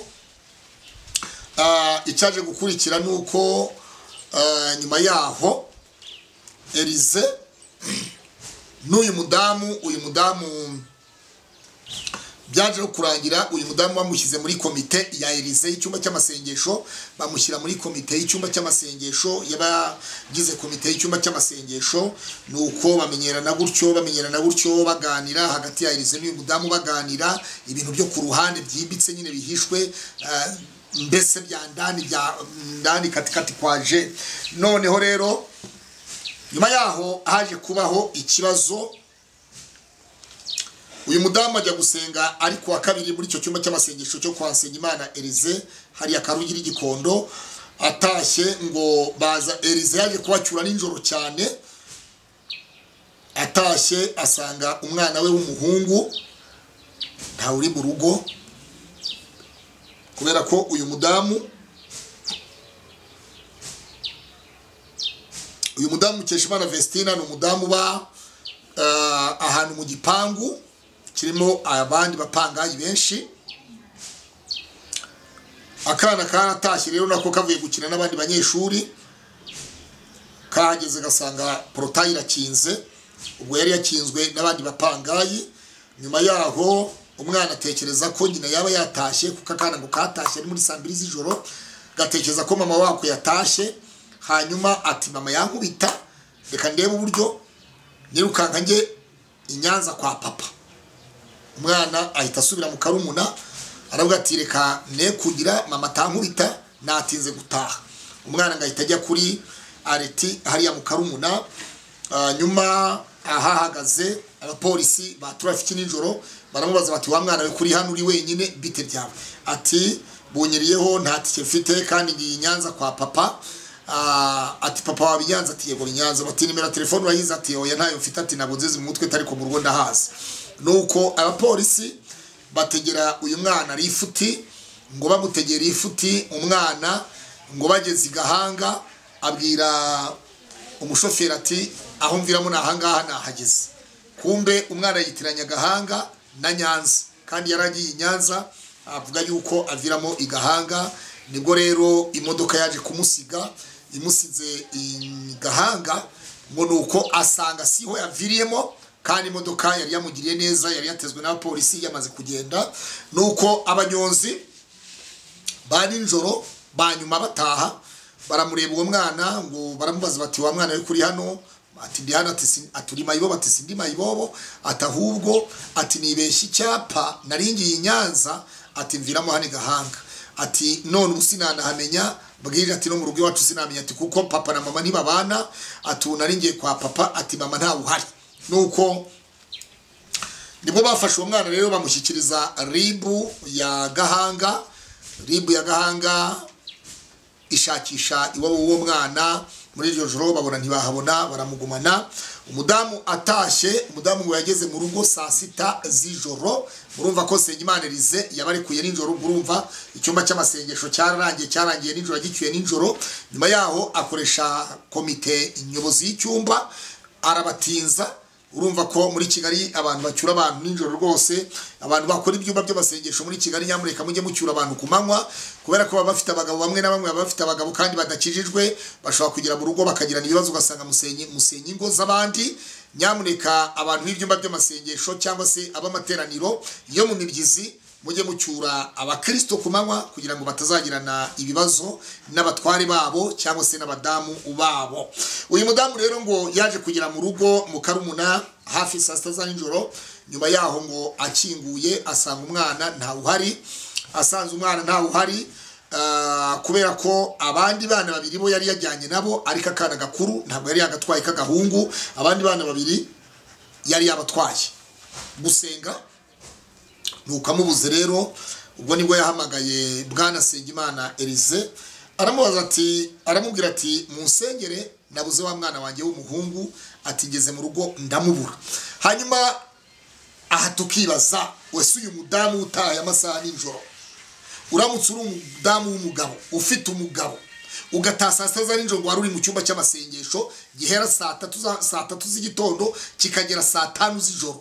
icyaje gukurikira nuko nyuma yaho Elize n'uyu mudamu uyu mudamu byaje kurangira uyu mudamu bamushyize muri komite ya Elize y'icyumba cy'amasengesho, bamushyira muri komite y'icyumba cy'amasengesho y'abagize komite y'icyumba cy'amasengesho. Nuko bamenyerana gutyo bamenyerana gutyo baganira hagati ya Elize n'uyu mudamu, baganira ibintu byo ku ruhande byimbitse nyine bihishwe, mbese bya ndani bya ndani katikati kwaje. Noneho rero nyuma yaho haje kubaho ikibazo. Uyu mudamu ajya gusenga ariko wa kabiri muri cyo cyumba cy'amasengesho cyo kwa Nsengimana Elize hari akarugira igikondo. Atashye ngo baza Elize yaje kubacyura ninjoro cyane, atashye asanga umwana we w'umuhungu nta uri mu rugo, kubera ko uyu mudamu uyu mudamu Mukeshimana Vestina ni umudamu ba ahantu mu gipangu kirimo abandi bapangayi benshi. akana karatashye rero nako kavuye gukina n'abandi banyeshuri, kahageze gasanga porotayi irakinze, ubwo yari yakinzwe n'abandi bapangayi. Nyuma yaho umwana atekereza ko nyina yaba yatashye, kuko akana ngo katashye ari muri saa mbiri z'ijoro, gatekereza ko mama wako yatashye. Hanyuma ati mama yankubita, reka ndebe uburyo nirukanka njye i Nyanza kwa papa. Umwana ahita asubira mu Karumuna, aravuga ati reka ne kugira mama tankubita, natinze gutaha. Umwana ngahita ajya kuri areti hariya mu Karumuna. Nyuma ahahagaze abapolisi ba traffic nijoro baramubaza bati wa mwana we kuri hano uri wenyine bite byawe? Ati bunyiriyeho nta tike mfite kandi ngiye Nyanza kwa papa. Uh, ati papa wa Nyanza? Ati yego Nyanza. Bati nimero telefone urayizi? Ati oya ntayo mfite. Ati nabo nzizi mu mutwe tariko mu rugo ndahazi. Nuko abapolisi bategera uyu mwana ari ifuti, ngo bamutegera ifuti. Umwana ngo bageze Gahanga abwira umushoferi ati aho mviramo nahangaha nahageze. Kumbe umwana yitiranya Gahanga na Nyanza, kandi yaragiye Nyanza avuga yuko aviramo i Gahanga. Nibwo rero imodoka yaje kumusiga, imusize i Gahanga, ngo nuko asanga siho yaviriyemo, kandi imodoka yari yamugiriye neza, yari yatezwe n'abapolisi yamaze kugenda. Nuko abanyonzi ba ninjoro banyuma bataha baramureba uwo mwana, ngo baramubaza bati wa mwana we kuri hano? Ati ndi hano. Ati aturi mayibobo? Ati sindi mayibobo. Ati ahubwo ati nibeshye icyapa naringiye Nyanza. Ati mviramo hano Gahanga. Ati none ubu sinanahamenya, bwira ati no mu rugo iwacu sinamenya, ati kuko papa na mama ntibabana. Ati unaringiye kwa papa, ati mama ntawe uhari. Nuko nibwo bafashe uwo mwana rero bamushyikiriza ribu ya Gahanga. Ribu ya Gahanga ishakisha iwabo uwo mwana. Muri iryo joro babona ntibahabona, baramugumana. Umudamu atashye, umudamu ngo yageze mu rugo saa sita z'ijoro. Murumva ko Nsengimana Elize yabarekuye ninjoro. Murumva icyumba cy'amasengesho cyararangiye, cyarangiye ninjoro, agicyuye ninjoro. Nyuma yaho akoresha komite nyobozi y'icyumba arabatinza. Urumva ko muri Kigali abantu bacyura abantu ninjoro rwose. Abantu bakora ibyumba by'amasengesho muri Kigali nyamureka mujye mucyura abantu kumanywa, kubera ko baba bafite abagabo bamwe na bamwe, baba bafite abagabo kandi badakijijwe, bashobora kugira mu rugo bakagirana ibibazo ugasanga musenyi musenyi ingo z'abandi. Nyamuneka abantu b'ibyumba by'amasengesho cyangwa se abamateraniro yo mu mibyizi mujye mucyura abakristo kumanywa, kugira ngo batazagirana ibibazo n'abatware babo cyangwa se n'abadamu babo. Uyu mudamu rero ngo yaje kugira mu rugo mu Karumuna hafi saa sita za ninjoro. Nyuma yaho ngo akinguye asanga umwana nta uhari. Asanze umwana nta uhari uh, kubera ko abandi bana babiri bo yari yajyanye nabo, ariko akana gakuru ntabwo yari yagatwaye k'agahungu. Abandi bana babiri yari yabatwaye gusenga. Nuko amubuze rero, ubwo nibwo yahamagaye bwana Nsengimana Elize, aramubaza ati aramubwira ati munsengere nabuze wa mwana wanjye w'umuhungu. Ati ngeze mu rugo ndamubura. Hanyuma aha tukibaza, wese uyu mudamu utaye amasaha ninjoro, uramutse uri umudamu w'umugabo ufite umugabo ugatasa saa sita za ninjoro, wari uri mu cyumba cy'amasengesho gihera saa tatu saa tatu z'igitondo kikagera saa tanu z'ijoro,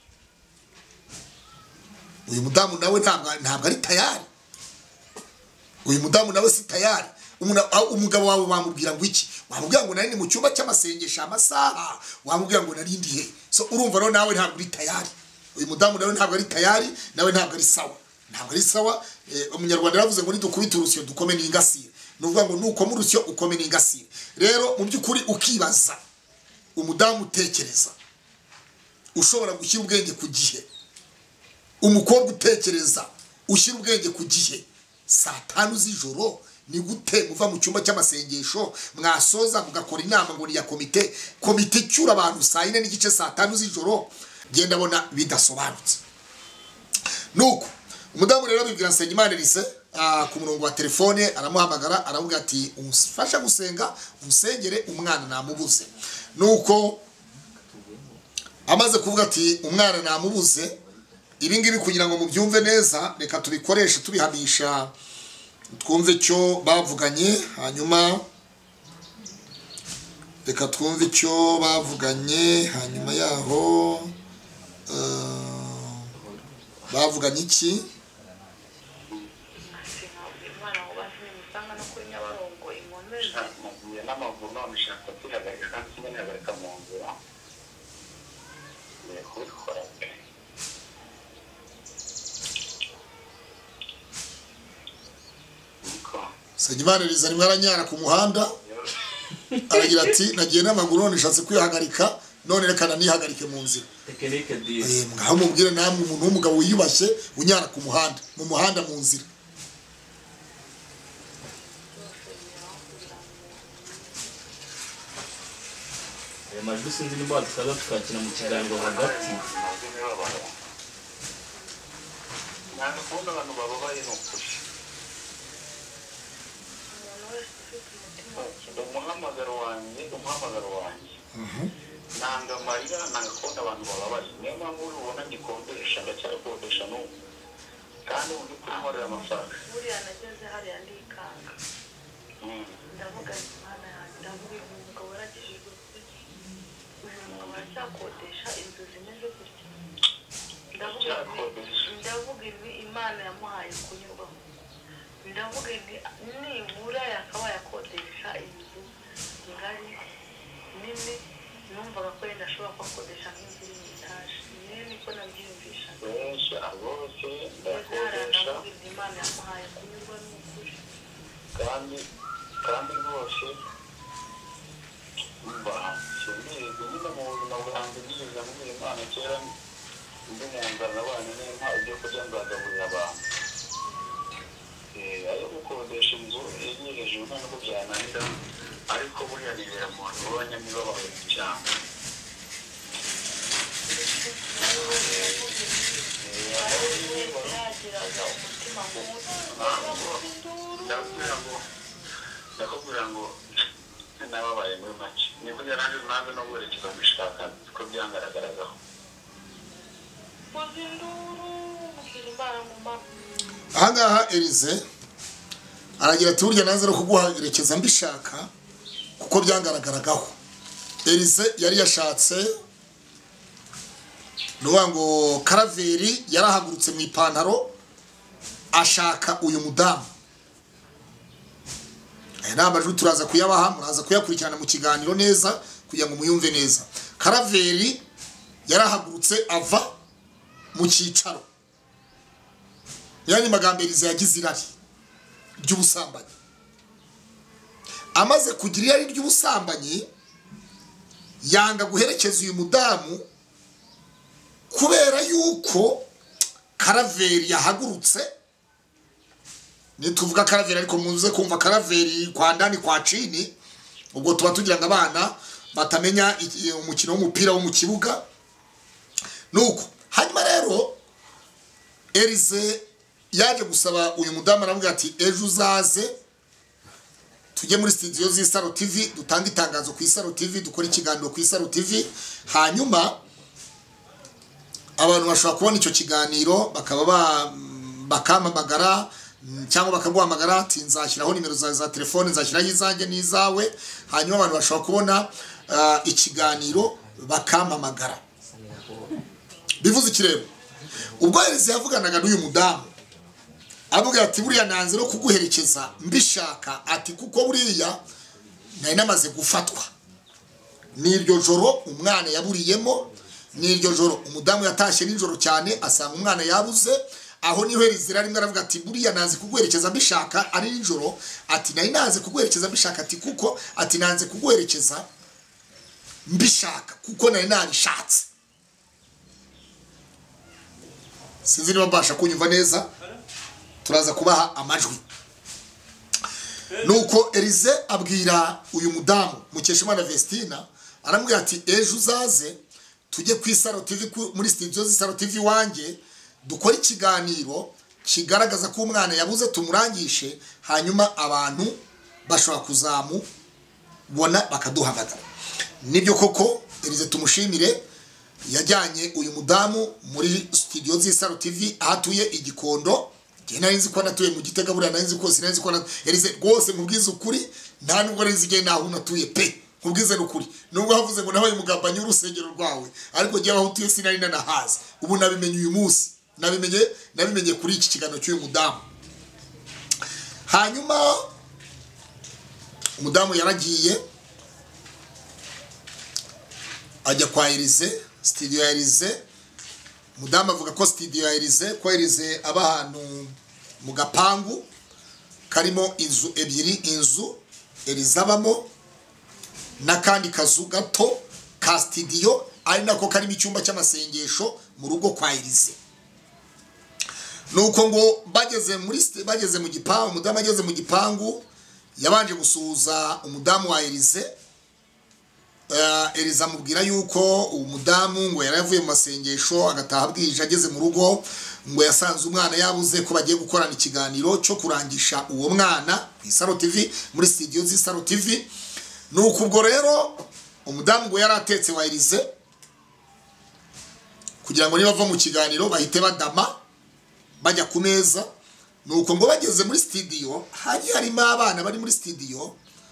uyu mudamu nawe ntabwo ntabwo ari tayari. Uyu mudamu nawe si tayari. Umugabo wawe wamubwira ngo iki? Wamubwira ngo nari ni mu cyumba cy'amasengesho amasaha? Wamubwira ngo nari ndihe? So urumva rero nawe ntabwo ari tayari. Uyu mudamu nawe ntabwo ari tayari, nawe ntabwo ari sawa. Ntabwo ari sawa. Umunyarwanda yaravuze ngo nidukubita urusyo dukome n'ingasire. Nuvuga ngo nuko mu rusyo ukome n'ingasire. Rero mu by'ukuri ukibaza, umudamu utekereza ushobora gushyira ubwenge ku gihe, umukobwa utekereza ushyira ubwenge ku gihe, saa tanu z'ijoro ni gute muva mu cyumba cy'amasengesho mwasoza mugakora inama ngo ni ya komite komite cyura abantu saa yine n'igice saa tanu z'ijoro? Genda bona bidasobanutse. Nuko umudamu rero abibwira Nsengimana Elize ku murongo wa telefone, aramuhamagara aravuga ati umfasha gusenga umusengere umwana namubuze. Nuko amaze kuvuga ati umwana namubuze, ibi ngibi kugira ngo mubyumve neza reka tubikoreshe tubihamisha twumve cyo bavuganye. Hanyuma reka twumve cyo bavuganye. Hanyuma yaho uh, bavuganye iki? ngo none ushaka kwihagarika kandi kimwe ntihagarika mu nzira ni kubikora pe Sagimana Eliza rimwe aranyara ku muhanda aragira ati nagiye n'amaguru none nishatse kwihagarika none reka nihagarike mu nzira tekinike di eh ngaho mubwire namwe umuntu w'umugabo wiyubashye unyara ku muhanda mu muhanda mu nzira amajwi sinzi nimba tukaza tukakina mu kiganiro hagati ntabwo kubona abantu bababaye ni ukuri umuhamagaro wanjye umuhamagaro wanjye nanga amarira nanga kubona abantu bababaye niyo mpamvu ubona ngikodesha ndacyakodesha n'ubu kandi ubu ndi kunkorera amafaranga buriya nageze hariya ndikanga ndavuga imana yanjye ndavuga umugabo waragijijwe uyu mugabo aracyakodesha inzu zimeze gutya ndavuga ibi imana yamuhaye kunyurwaho ndavuga ibi nibura yakaba yakodesha inzu ngari nini numvaga ko yenda ashobora kuhakodesha nk'inzu iri mu etaje niyo niko nabyiyumvisha benshi abose ndakodesha imana yamuhaye kunyurwa n'ukuri kandi kandi rwose umva sinigeze nyine mu buzima bwanjye nigeze mbwira imana kera ndi mu nzara nabanye n'inka ibyo kurya nzagaburira abantu ayo gukodesha inzu iri hejuru nta nubwo byananira ariko buriya nibera mu bantu b'abanyamibabaro cyane ndakubwira ngo nababaye muri make nivuga nanjye nanjye no guherekeza mbishaka ko byangaragaraho ahangaha Elize aragira ati burya nanze no kuguherekeza mbishaka kuko byangaragaragaho Elize yari yashatse nuwa ngo Karaveri yarahagurutse mu ipantaro ashaka uyu mudamu aya nambajwe turaza kuyabaha muraza kuyakurikirana mu kiganiro neza kugira ngo muyumve neza Karaveri yarahagurutse ava mu cyicaro yani magambo Elize yagize irari ry'ubusambanyi amaze kugira irari ry'ubusambanyi yanga guherekeza uyu mudamu kubera yuko Karaveri yahagurutse ni tuvuga Karaveri ariko muze kumva Karaveri kwa ndani kwa chini ubwo tuba tugira ngo abana batamenya umukino w'umupira wo mu kibuga nuko hanyuma rero Elize yaje gusaba uyu mudamu aravuga ati ejo uzaze tujye muri studio z'Isaro T V dutanga itangazo ku Isaro T V dukora ikiganiro ku Isaro T V hanyuma abantu bashobora kubona icyo kiganiro bakaba bakamamagara cyangwa bakaguhamagara ati nzashyiraho nimero zawe za telefone nzashyiraho izanjye n'izawe hanyuma abantu bashobora kubona ikiganiro bakamamagara bivuze ikirego ubwo Elize yavuganaga n'uyu mudamu avuga ati buriya nanze no kuguherekeza mbishaka ati kuko buriya nari namaze gufatwa n'iryo joro umwana yaburiyemo n'iryo joro umudamu yatashye n'ijoro cyane asanga umwana yabuze aho niho Elize rimwe aravuga ati buriya nanze kuguherekeza mbishaka ari nijoro ati nari nanze kuguherekeza mbishaka ati kuko ati nanze kuguherekeza mbishaka kuko nari nabishatse sinzi niba mbasha kunyumva neza turaza kubaha amajwi nuko Elize abwira uyu mudamu Mukeshimana Vestina aramubwira ati ejo uzaze tujye ku Isaro T V muri studio z'Isaro T V wanjye dukora ikiganiro kigaragaza ko umwana yabuze tumurangishe hanyuma abantu bashobora kuzamu bona bakaduhamagara nibyo koko Elize tumushimire yajyanye uyu mudamu muri studio z'Isaro T V ahatuye igikondo je nari nzi ko natuye mu Gitega buriya nari nzi ko sinari nzi ko Elize rwose mubwiza ukuri nta nubwo nari nzi naho natuye pe kubwize n'ukuri nubwo havuze ngo nabaye umugambanye urusengero rwawe ariko giye aho utuye sinari nanahazi ubu nabimenye uyu munsi nabimenye nabimenye kuri iki kiganiro cy'uyu mudamu hanyuma umudamu yaragiye ajya kwa Elize, studio ya Elize. Umudamu avuga ko studio ya Elize, ko Elize aba ahantu mu gapangu karimo inzu ebyiri, inzu Elize abamo n'akandi kazu gato ka studio, ari nako karimo icyumba cy'amasengesho mu rugo kwa Elize. Nuko ngo bageze muri bageze mu gipangu, umudamu ageze mu gipangu yabanje gusuhuza umudamu wa Elize. Uh, Elize amubwira yuko umudamu ngo yaravuye mu masengesho agataha bwije, ageze mu rugo ngo yasanze umwana yabuze, ko bagiye gukorana ikiganiro cyo kurangisha uwo mwana ku Isaro T V, muri studio z'Isaro T V. Nuko ubwo rero umudamu ngo yaratetse wa Elize kugira ngo niba bava mu kiganiro bahite badama bajya ku meza. Nuko ngo bageze muri studio hari harimo abana bari muri studio,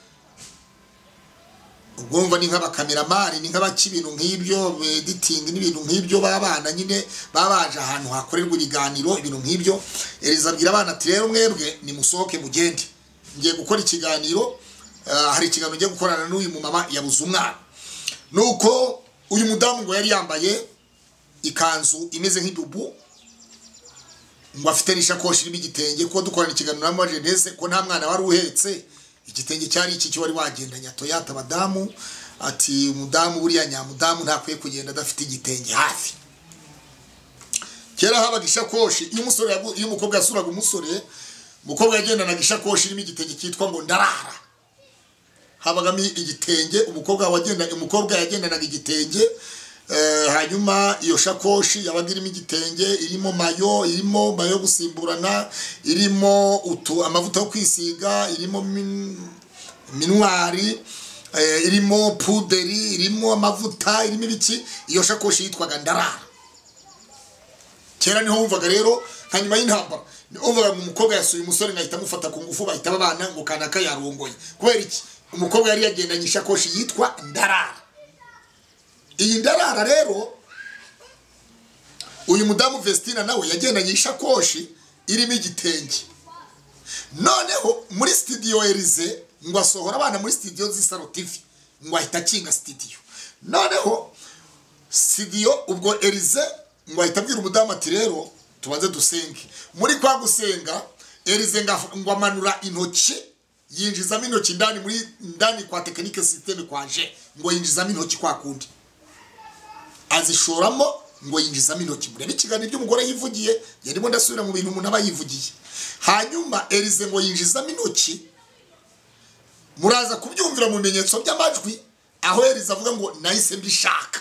ubwumva ni nk'abakameramani, ni nk'abaki ibintu nk'ibyo editing n'ibintu nk'ibyo, babana nyine babaje ahantu hakorerwa ibiganiro ibintu nk'ibyo. Elize abwira abana ati rero mwebwe nimusohoke mugende, ngiye gukora ikiganiro, uh, hari ikiganiro ngiye gukorana n'uyu mumama yabuze umwana. Nuko uyu mudamu ngo yari yambaye ikanzu imeze nk'idubu, ngo afite n'ishakoshi irimo igitenge, ko dukorana ikiganiro na Jenese ko nta mwana wari uhetse. Igitenge cyari iki cyo wari wagendanya Toyota badamu, ati umudamu buriya nyamudamu ntakwiye kugenda adafite igitenge hafi. Kera habaga ishakoshi iyo umusore iyo umukobwa yasuraga umusore, umukobwa yagendanaga ishakoshi irimo igitenge cyitwa ngo ndarara. Habagamo igitenge, umukobwa wagendana umukobwa yagendanaga igitenge, eh hanyuma iyo shakoshi yabaga irimo igitenge, irimo mayo, irimo mayo gusimburana, irimo utu amavuta yo kwisiga, irimo min, minwari, eh irimo puderi, irimo amavuta, irimo ibiki. Iyo shakoshi yitwaga ndarara. Kera niho wumvaga rero hanyuma y'intambara, umvaga umukobwa yasuye umusore ngahita amufata ku ngufu, bahita babana ngo kanaka yarongoye. Kubera iki? Umukobwa yari yagendanye ishakoshi yitwa ndarara. Iyi ndarara rero uyu mudamu Vestina nawe yagendanye ishakoshi irimo igitenge. Noneho muri studio Elize ngo asohora abana muri studio z'Isaro T V, ngo ahita kinga studio. Noneho studio ubwo Elize ngo ahita abwira umudamu ati rero tubanze dusenge. Muri kwa gusenga Elize ngo amanura intoki, yinjizamo intoki ndani muri ndani kwa technique system kwaje, ngo yinjizamo intoki kwa kundi azishoramo, ngo yinjizamo intoki. Murebe ikiganiro by'umugore yivugiye, yarimo ndasubira mu bintu umuntu aba yivugiye. Hanyuma Elize ngo yinjizamo intoki, muraza kubyumvira mu bimenyetso by'amajwi aho Elize avuga ngo nahise mbishaka.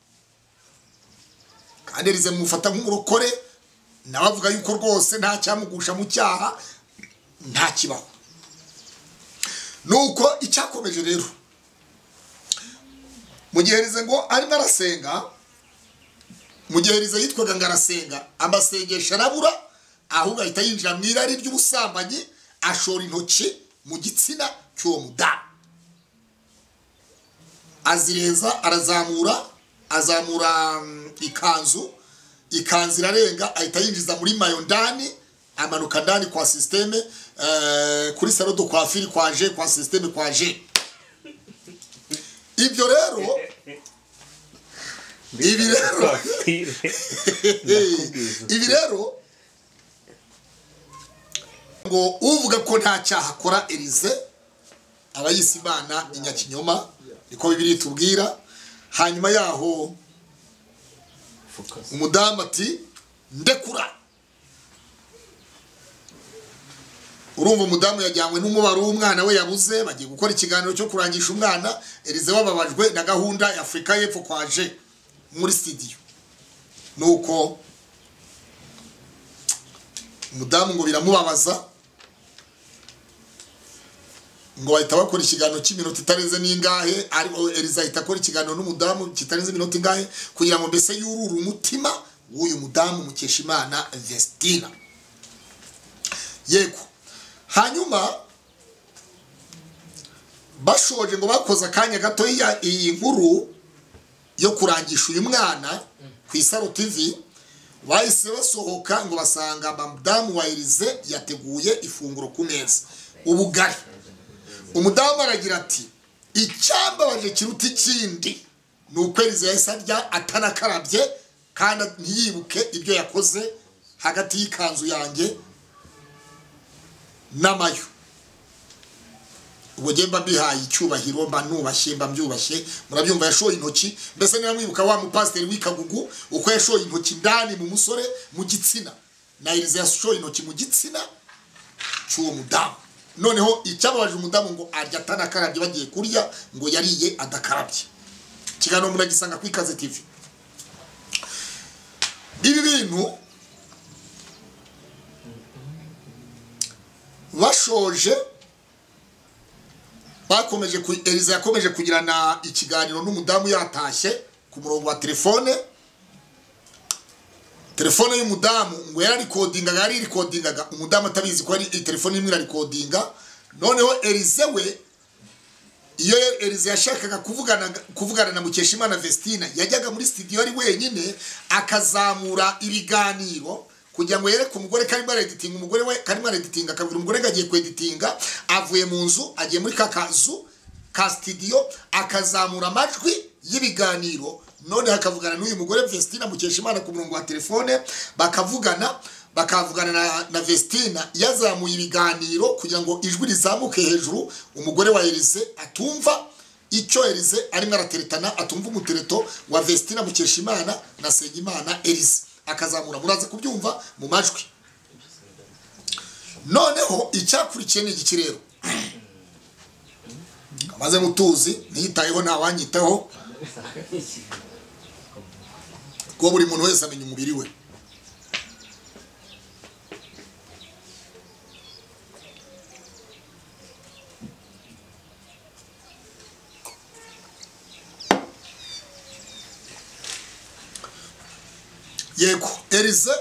Kandi Elize mufata nk'umurokore, nawe avuga yuko rwose nta cyamugusha mu cyaha, nta kibaho. Nuko icyakomeje rero mu gihe Elize ngo arimo arasenga, mu gihe Elize yitwaga ngo arasenga, amasengesho arabura, ahubwo ahita yinjira mu irari ry'ubusambanyi, ashora intoki mu gitsina cy'uwo mudamu, azireza, arazamura azamura ikanzu, ikanzu irarenga, ahita yinjiza muri mayo ndani, amanuka ndani kwa systeme, uh, kuri salon de coiffure kwaje, kwa systeme kwaje. Ibyo rero ibi rero ibi rero ngo uvuga ko nta cyaha akora Elize abayisi Imana inyakinyoma, niko Bibiliya itubwira. Hanyuma yaho umudamu ati ndekura. Urumva umudamu yajyanywe n'umubaro w'umwana we yabuze, bagiye gukora ikiganiro cyo kurangisha umwana. Elize wababajwe na gahunda ya Afrika y'Epfo kwaje muri studio. Nuko umudamu ngo biramubabaza, ngo bahita bakora ikiganiro cy'iminota itarenze n'ingahe, ariko Elize ahita akora ikiganiro n'umudamu kitarenze iminota ingahe, kugira ngo mbese yurure umutima w'uyu mudamu Mukeshimana Vestina. Yego. Hanyuma bashoje ngo bakoza akanya gato iyi nkuru yo kurangisha uyu mwana ku Isaro T V, bahise basohoka ngo basanga madamu wa Elize yateguye ifunguro ku meza, ubugari. Umudamu aragira ati icyambabaje kiruta ikindi nuko Elize yahise arya atanakarabye kandi ntiyibuke ibyo yakoze hagati y'ikanzu yanjye n'amayo. ubwo gemba bihaye icyubahiro mba nubashye mba mbyubashye. Murabyumva yashoye intoki, mbese niba mwibuka wa mupasiteri w'Ikagugu uko yashoye intoki ndani mu musore mu gitsina, na Elize yashoye intoki mu gitsina cy'uwo mudamu. Noneho icyababaje umudamu ngo arya atanakarabye bagiye kurya ngo yariye adakarabye. Kiganiro muragisanga ku Ikaze T V. Ibi bintu bashoje bakomeje ku Elize yakomeje kugirana ikiganiro n'umudamu yatashye ku murongo wa telefone. Telefone y'umudamu ngo yari recordinga yari recordingaga umudamu atabizi ko ari telefone imwe recordinga. Noneho Elize we iyo Elize yashakaga kuvugana kuvugana na Mukeshimana Vestina yajyaga muri studio ari wenyine akazamura ibiganiro kugira ngo yereke umugore karimo editing. Umugore we karimo editing akabwira umugore gagiye ku editinga, avuye mu nzu agiye muri kakazu ka studio akazamura amajwi y'ibiganiro. None hakavugana n'uyu mugore Vestina Mukeshimana ku murongo wa telefone, bakavugana bakavugana na, na Vestina yazamuye ibiganiro kugira ngo ijwi rizamuke hejuru, umugore wa Elize atumva icyo Elize arimo arateretana, atumva umutereto wa Vestina Mukeshimana na Segimana Elize akazamura. Muraza kubyumva mu majwi. Noneho icyakurikiye ni iki rero, amaze mutuzi ntiyitayeho nta wanyitaho ko buri muntu wese amenya umubiri we. Yego Elize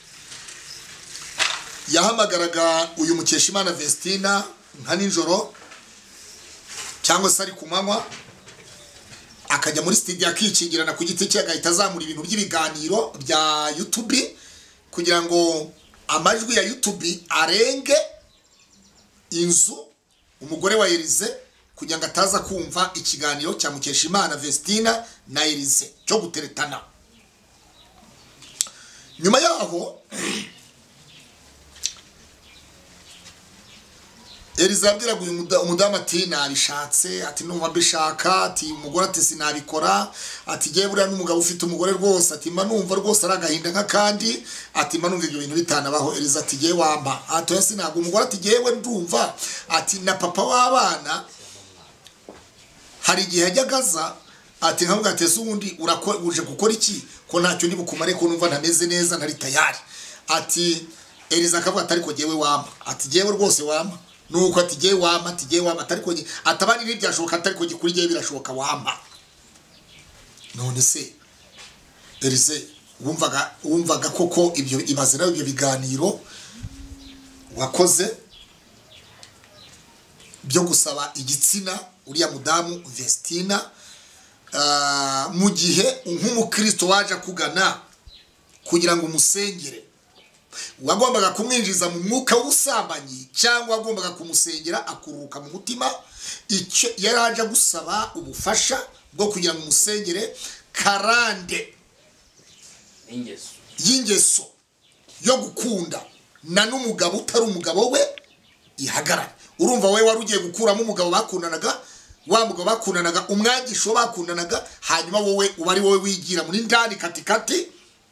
yahamagaraga uyu Mukeshimana Vestina nka nijoro cyangwa se ari ku manywa, akajya muri studio akikingirana ku giti cye agahita azamura ibintu by'ibiganiro bya YouTube kugira ngo amajwi ya YouTube arenge inzu umugore wa Elize, kugira ngo ataza kumva ikiganiro cya Mukeshimana Vestina na Elize cyo guteretana. Nyuma yaho Elize yabwiraga uyu umudamu ati nabishatse, ati numva mbishaka, ati umugore ati sinabikora, ati giye buriya n'umugabo ufite umugore rwose, ati mba numva rwose aragahinda nka kandi, ati mba numva ibyo bintu bitanabaho. Elize ati giye wamba, ati oya sinago. Umugore ati giye we ndumva, ati na papa w'abana hari igihe yajyagaza, ati nkavuga ati ese ubundi uje gukora iki ko ntacyo ndi bukumare ko numva ntameze neza ntari tayari. Ati Elize akavuga ati ariko giye we wamba, ati giye we rwose wamba. Nuko ati giye wamba, ati giye wamba, ariko atabani n'ibyashoboka, ariko gikuri giye birashoboka wamba. None se Elize wumvaga wumvaga koko ibyo ibazira ibyo biganiro wakoze byo gusaba igitsina uriya mudamu Vestina, uh, mu gihe nk'umukristo waje kugana kugira ngo umusengere, wagombaga kumwinjiza mu mwuka w'ubusambanyi cyangwa wagombaga kumusengera akuruka mu mutima, icyo yaraje gusaba ubufasha bwo kugira ngo umusengere karande ingeso y'ingeso yo gukunda na n'umugabo utari umugabo we ihagarara. Urumva we wari ugiye gukuramo umugabo bakundanaga, wa mugabo bakundanaga umwagisho bakundanaga, hanyuma wowe ubari wowe wigira muri ndani katikati,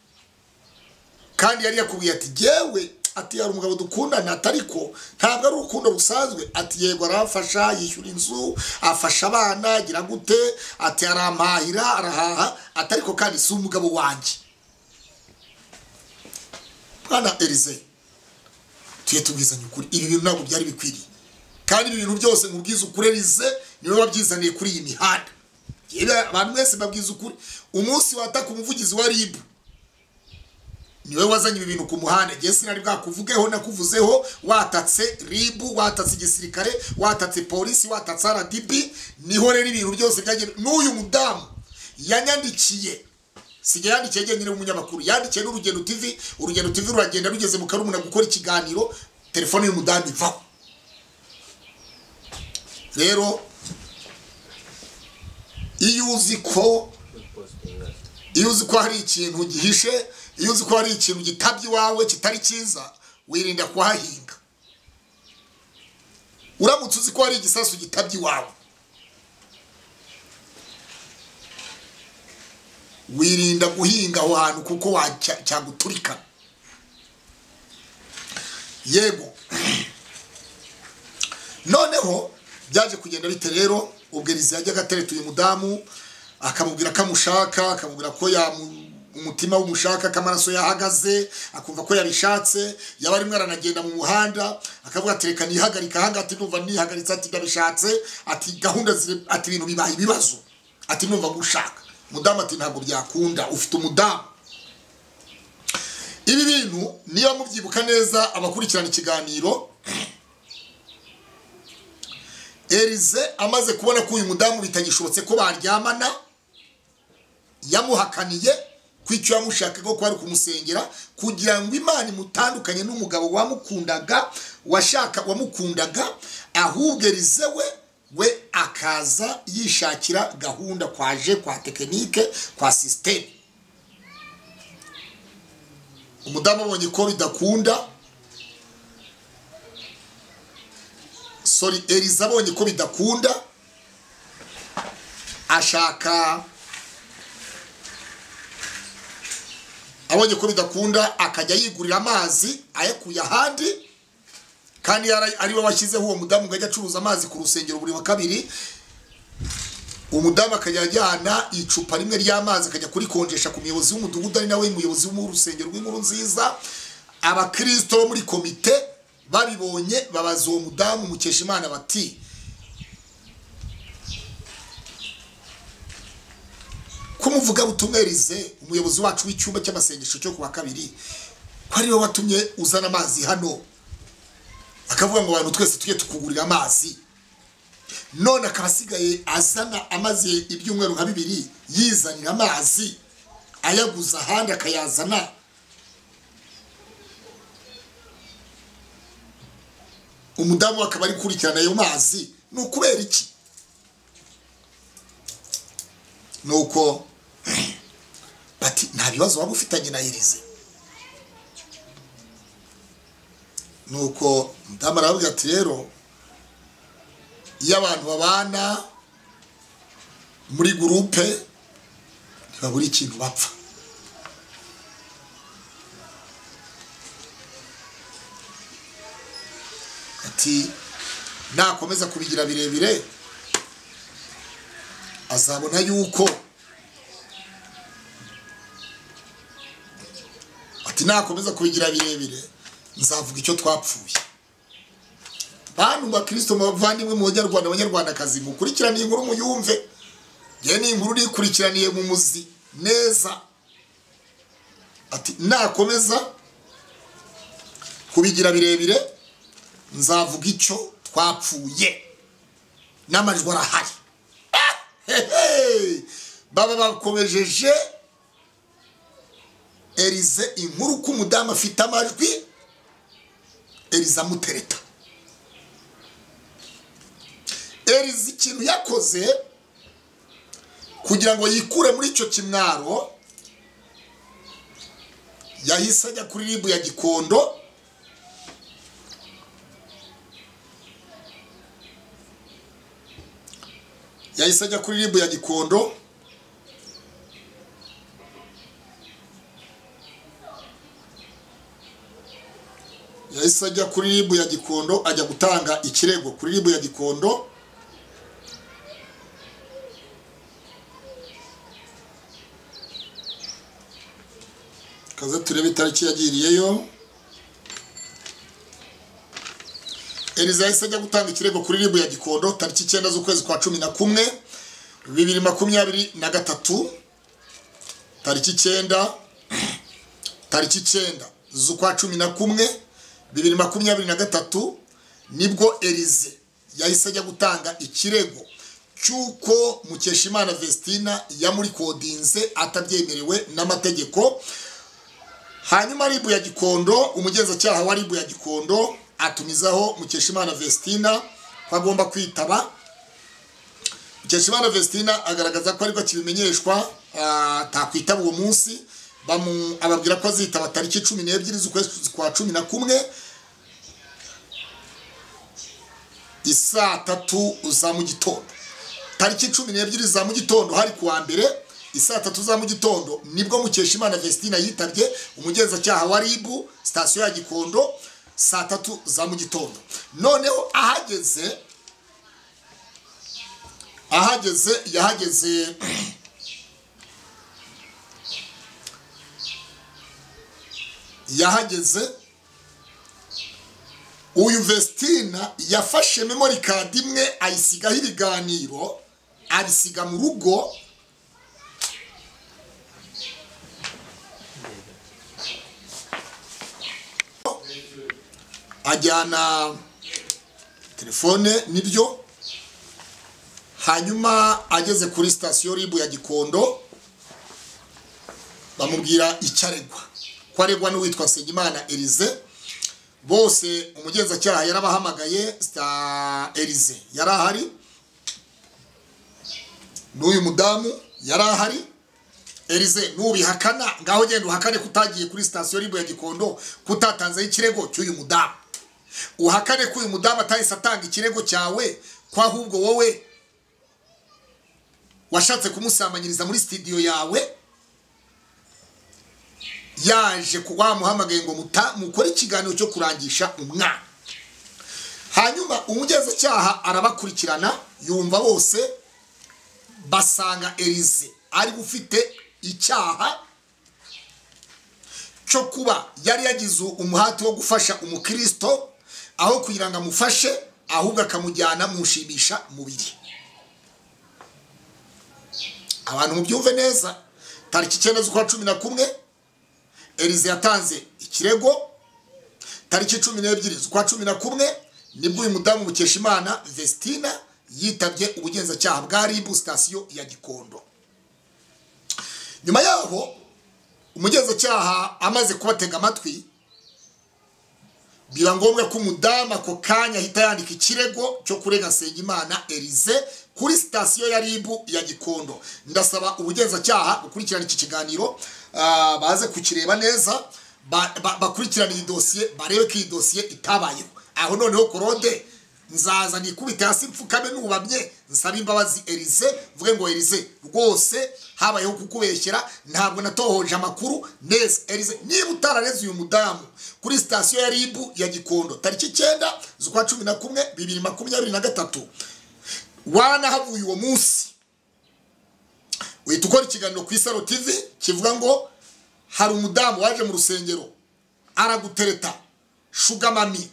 kandi yari yakubwiye ati jewe ati yari umugabo dukundana, atariko ntabwo ari urukundo rusanzwe. Ati yego arafasha, yishyura inzu, afasha abana, agira gute, ati arampahira arahaha, atariko kandi si umugabo wanjye. Bwana Elize tuye tubwizanye ukuri, ibi bintu ntabwo byari bikwiriye, kandi ibi bintu byose mubwiza ukuri Elize niwe wabyizaniye kuri iyi mihanda. Yewe abantu mwese babwiza ukuri, umunsi wataka umuvugizi wa R I B niwe wazanye ibi bintu ku muhanda. Je sinari bwakuvugeho nakuvuzeho, watatse R I B, watatse igisirikare, watatse polisi, watatse R D B, niho rero ibintu byose byagiye. N'uyu mudamu yanyandikiye, sije yandikiye nyine umunyamakuru, yandikiye n'Urugendo T V. Urugendo T V ruragenda rugeze mu Karumuna gukora ikiganiro, telefone y'umudamu iva. Rero iyo uzi ko iyo uzi ko hari ikintu gihishe, iyo uzi ko hari ikintu gitabye iwawe kitari cyiza, wirinda kuhahinga. Uramutse uzi ko hari igisasu gitabye iwawe, wirinda guhinga aho hantu kuko wacyaguturikana. Yego, noneho byaje kugenda bite rero? Ubwo Elize yajyaga atereta uyu mudamu, akamubwira ko amushaka, akamubwira ko ya umutima w'umushaka kamaraso yahagaze, akumva ko yabishatse. Yaba rimwe aranagenda mu muhanda akavuga ati reka nihagarika hanga, ati numva nihagaritse, ati ndabishatse, ati gahunda zire, ati ibintu bibaye ibibazo, ati numva gushaka. Mudamu ati ntabwo byakunda, ufite umudamu. Ibi bintu niba mubyibuka neza abakurikirana ikiganiro, Elize amaze kubona ko uyu mudamu bitagishobotse ko baryamana, yamuhakaniye kwicyo yamushakaga ko ari kumusengera kugira ngo Imana imutandukanye n'umugabo wamukundaga, washaka wamukundaga. Ahubwo Elize we we akaza yishakira gahunda kwaje kwa tekinike kwa system. Umudamu abonye ko bidakunda, sorry Elize abonye ko bidakunda, ashaka abonye ko bidakunda akajya yigurira amazi ayakuye ahandi, kandi ari we washyizeho uwo mudamu ngo ajye acuruza amazi ku rusengero buri wa kabiri. Umudamu akajya ajyana icupa rimwe ry'amazi akajya kurikonjesha ku muyobozi w'umudugudu, ari nawe umuyobozi w'urusengero rw'inkuru nziza. Abakristo bo muri komite babibonye babaza uwo mudamu Mukeshimana bati, kumuvuga butumwa Elize umuyobozi wacu w'icyumba cy'amasengesho cyo kuwa kabiri, ko ari we watumye uzana amazi hano, akavuga ngo abantu twese tujye tukugurira amazi, none akabasigaye azana amazi ibyumweru nka bibiri yizanira amazi ayaguza ahandi akayazana. Umudamu akaba ari kurikirana ayo mazi, ni ukubera iki? Nuko bati nta bibazo waba ufitanye na Elize. Nuko umudamu aravuga ati rero iyo abantu babana muri gurupe ntibabura ikintu bapfa. Ati nakomeza kubigira birebire azabona yuko, ati nakomeza kubigira birebire nzavuga icyo twapfuye. Bantu bakristo bavandimwe mu Banyarwanda, Abanyarwandakazi mukurikiraniye inkuru muyumve, ye ni inkuru nikurikiraniye mu muzi neza. Ati nakomeza kubigira birebire nzavuga icyo twapfuye, n'amajwi arahari. Baba bakomejeje Elize inkuru ko umudamu afite amajwi, Elize amutereta. Elize ikintu yakoze kugira ngo yikure muri icyo kimwaro, yahise ajya kuri ribu ya Gikondo, yahise ajya kuri ribu ya Gikondo yahise ajya kuri ribu ya Gikondo ajya gutanga ikirego kuri ribu ya Gikondo. Kaze turebe itariki yagiriyeyo. Elize yahise ajya gutanga ikirego kuri ribu ya Gikondo tariki icyenda z'ukwezi kwa cumi na kumwe bibiri makumyabiri na gatatu. Tariki icyenda tariki icyenda z'ukwa cumi na kumwe bibiri makumyabiri na gatatu nibwo Elize yahise ajya gutanga ikirego cyuko Mukeshimana Vestina yamuri kodinze atabyemerewe n'amategeko. Hanyuma ribu ya Gikondo, umugenzacyaha wa ribu ya Gikondo atumizaho Mukeshimana Vestina ko agomba kwitaba Mukeshimana Vestina agaragaza ko ariko kibimenyeshwa atakwitaba uwo munsi, bamu ababwira ko azitaba tariki cumi n'ebyiri z'ukwezi kwa cumi na kumwe isaa tatu za mu gitondo. Tariki cumi n'ebyiri za mu gitondo hari kuwa mbere isaa tatu za mu gitondo nibwo Mukeshimana Vestina yitabye umugenzacyaha wa R I B station ya Gikondo saa tatu za mu gitondo. Noneho ahageze ahageze yahageze yahageze uyu Vestina yafashe memory card imwe ayisigaho ibiganiro abisiga mu rugo, ajyana telefone nibyo. Hanyuma ageze kuri station R I B ya Gikondo bamubwira icyaregwa ko aregwa n'uwitwa Nsengimana Elize. Bose umugenzacyaha yarabahamagaye, sta Elize yarahari, n'uyu mudamu yarahari. Elize nubihakana ngaho genda uhakane kutagiye kuri station R I B ya Gikondo, kutatanze ikirego cy'uyu mudamu, uhakane ko uyu mudamu atahise atanga ikirego cyawe, kwa ahubwo wowe washatse kumusambanyiriza muri studio yawe, yaje kuwamuhamagaye ngo muta mukore ikiganiro cyo kurangisha umwana. Hanyuma umugenzacyaha arabakurikirana, yumva bose basanga Elize ari ufite icyaha cyo kuba yari yagize umuhati wo gufasha umukristo aho kugira ngo amufashe ahubwo akamujyana mu nshimisha mubiri. Abantu mubyumve neza, tariki icyenda z'ukwa cumi na kumwe Elize yatanze ikirego, tariki cumi n'ebyiri z'ukwa cumi na kumwe nibwo uyu mudamu Mukeshimana Vestina yitabye ubugenzacyaha bwa R I B station ya Gikondo. Nyuma yaho umugenzacyaha amaze kubatega amatwi, biba ngombwa ko umudamu ako kanya ahita yandika ikirego cyo kurega Nsengimana Elize kuri station ya R I B ya Gikondo. Ndasaba ubugenzacyaha gukurikirana iki kiganiro, uh, baze kukireba neza, bakurikirana iyi dossier, barebe ko iyi dossier itabayeho. Aho noneho korode nzaza nikubite hasi mfukame n'ubamye nsaba imbabazi Elize, vuge ngo Elize rwose habayeho kukubeshyera, ntabwo natohoje amakuru neza. Elize niba utarareze uyu mudamu kuri station ya R I B ya Gikondo tariki icyenda z'ukwa cumi na kumwe bibiri makumyabiri na gatatu, wana havuye uwo munsi uhita ukora ikiganiro ku Isaro T V kivuga ngo hari umudamu waje mu rusengero aragutereta sugar mami.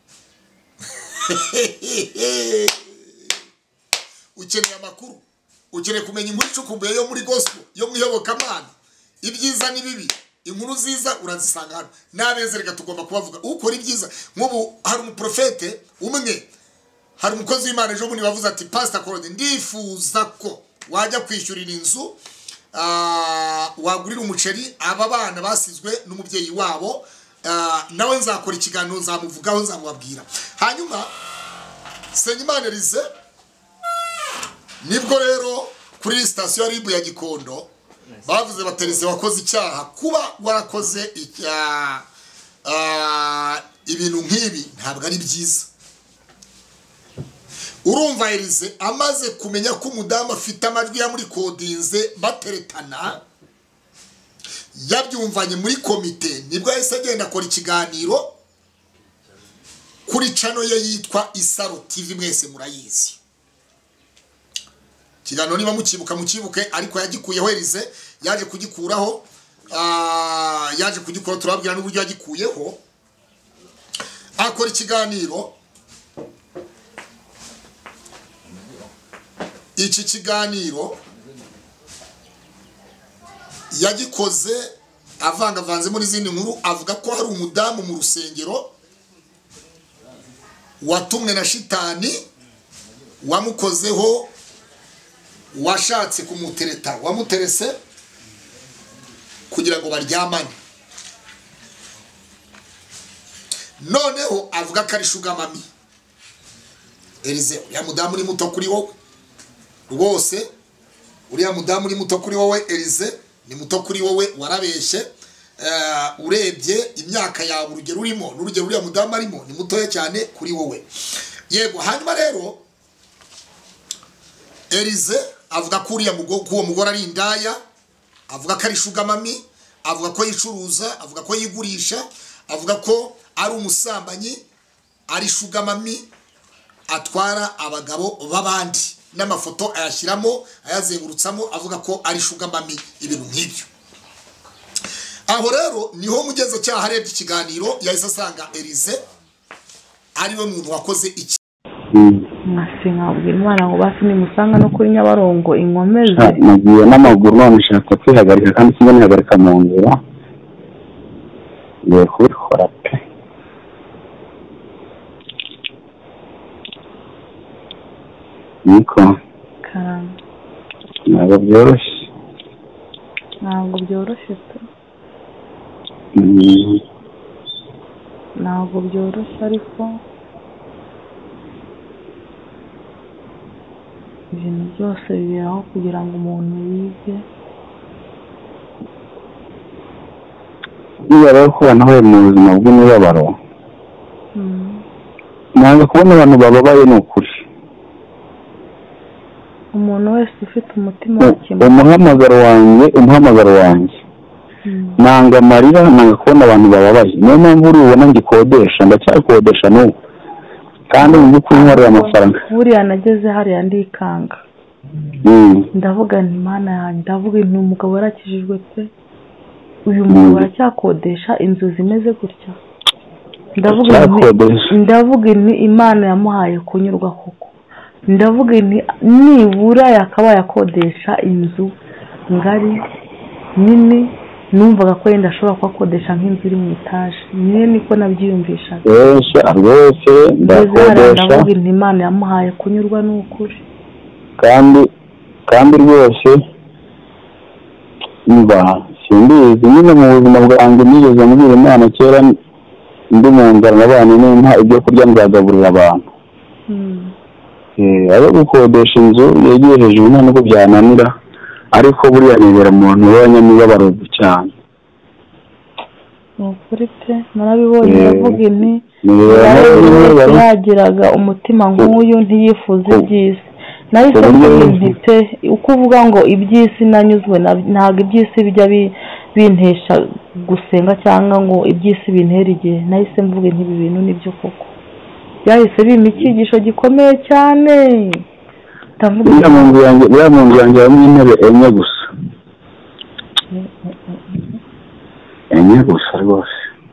Ukeneye amakuru, ukeneye kumenya inkuru icukumbuye yo muri gospel, yo mu iyobokamana, ibyiza n'ibibi, inkuru ziza urazisanga hano. Nabezerega tugomba kubavuga ukora ibyiza. Nk'ubu hari umuprofete umwe, hari umukozi w'Imana ejo bundi bavuze ati Pastor Claude ndifuza ko wajya kwishyurira inzu, ah wagurira umuceri aba bana basizwe n'umubyeyi wabo. Uh, nawe nzakora ikiganiro nzamuvugaho nzamubabwira. Hanyuma Nsengimana Elize nibwo rero kuri station ya R I B ya Gikondo bavuze baterize wakoze icyaha, kuba warakoze icyaha uh, ibintu nk'ibi ntabwo ari byiza. Urumva Elize amaze kumenya ko umudamu afite amajwi ya muri kodinze bateretana, yabyumvanye muri komite, nibwo yahise agenda akora ikiganiro kuri channel ye yitwa Isaro T V, mwese murayizi. Kiganiro niba mukibuka mukibuke, ariko yagikuyeho Elize, yaje kugikuraho, ah yaje kugikora turabwira n'uburyo yagikuyeho. Akora ikiganiro, iki kiganiro yagikoze avanga vanze muri zindi nkuru, avuga ko hari umudamu mu rusengero watumwe na shitani wamukozeho, washatse kumutereta, wamuterese kugira ngo baryamane. Noneho avuga ko ari sugar mami. Elize ya mudamu ni muto kuri wowe, rwose uriya mudamu uri muto kuri wowe Elize ni muto kuri wowe warabeshye urebye imyaka yawe urugero urimo n'urugero uriya mudamu arimo ni mutoya cyane kuri wowe yego hanyuma rero Elize avuga ko uriya mugore ko uwo mugore ari indaya avuga ko ari sugar mami avuga ko yicuruza avuga ko yigurisha avuga ko ari umusambanyi ari sugar mami atwara abagabo babandi n'amafoto ayashyiramo ayazengurutsamo avuga ko ari sugar mami ibintu nk'ibyo aho rero niho mugeze cyaha arebye ikiganiro yahise asanga Elize ari we muntu wakoze iki mwasi nkabwira Imana ngo basi nimusanga no kuri Nyabarongo inkomeze nagiye n'amaguru none nshaka kwihagarika kandi sinzi nihagarika mu nzira ngiye kubikora pe niko ntabwo byoroshye ntabwo byoroshye pe ntabwo byoroshye ariko ibintu byose biberaho kugira ngo umuntu yige niba rero ko nawe mu buzima bw'imibabaro ntabwo kubona abantu bababaye ni ukuri umuntu wese ufite umutima wa kimwe umuhamagaro wanjye umuhamagaro wanjye nanga amarira nanga kubona abantu bababaye niyo mpamvu uri ubona ngikodesha ndacyakodesha n'ubu kandi mu by'ukuri nkorera amafaranga buriya nageze hariya ndikanga ndavuga nti Mana yanjye ndavuga nti umugabo yarakijijwe pe uyu mugabo aracyakodesha inzu zimeze gutya ndavuga nti ndavuga nti Imana yamuhaye kunyurwa koko ndavuga nti nibura yakaba yakodesha inzu ngari nini numvaga ko yenda ashobora kwakodesha nk'inzu iri mu etaje niyo niko nabyiyumvisha rwose rwose ndakodesha ndavuga nti Imana yamuhaye kunyurwa n'ukuri kandi kandi rwose niba simbizi nyine mu buzima bwanjye nigeze mbwira Imana kera ndi mu nzara n'abana n'inka ibyo kurya nzagaburira abantu ayo gukodesha inzu yegiye hejuru nta nubwo byananira ariko buriya nibera umuntu w'abanyamibabaro cyane ukuri pe narabibonye ndavuga inti yagiraga umutima nk'uyu ntiyifuza iby'isi nahise mvuga inti pe uko uvuga ngo iby'isi nanyuzwe ntabwo iby'isi bijya bintesha gusenga cyangwa ngo iby'isi bintera igihe nahise mvuga inti ibi bintu nibyo koko byahise bimpa icyigisho gikomeye cyane uriya mu nzu yanjye uriya mu nzu yanjye harimo intebe enye gusa enye gusa rwose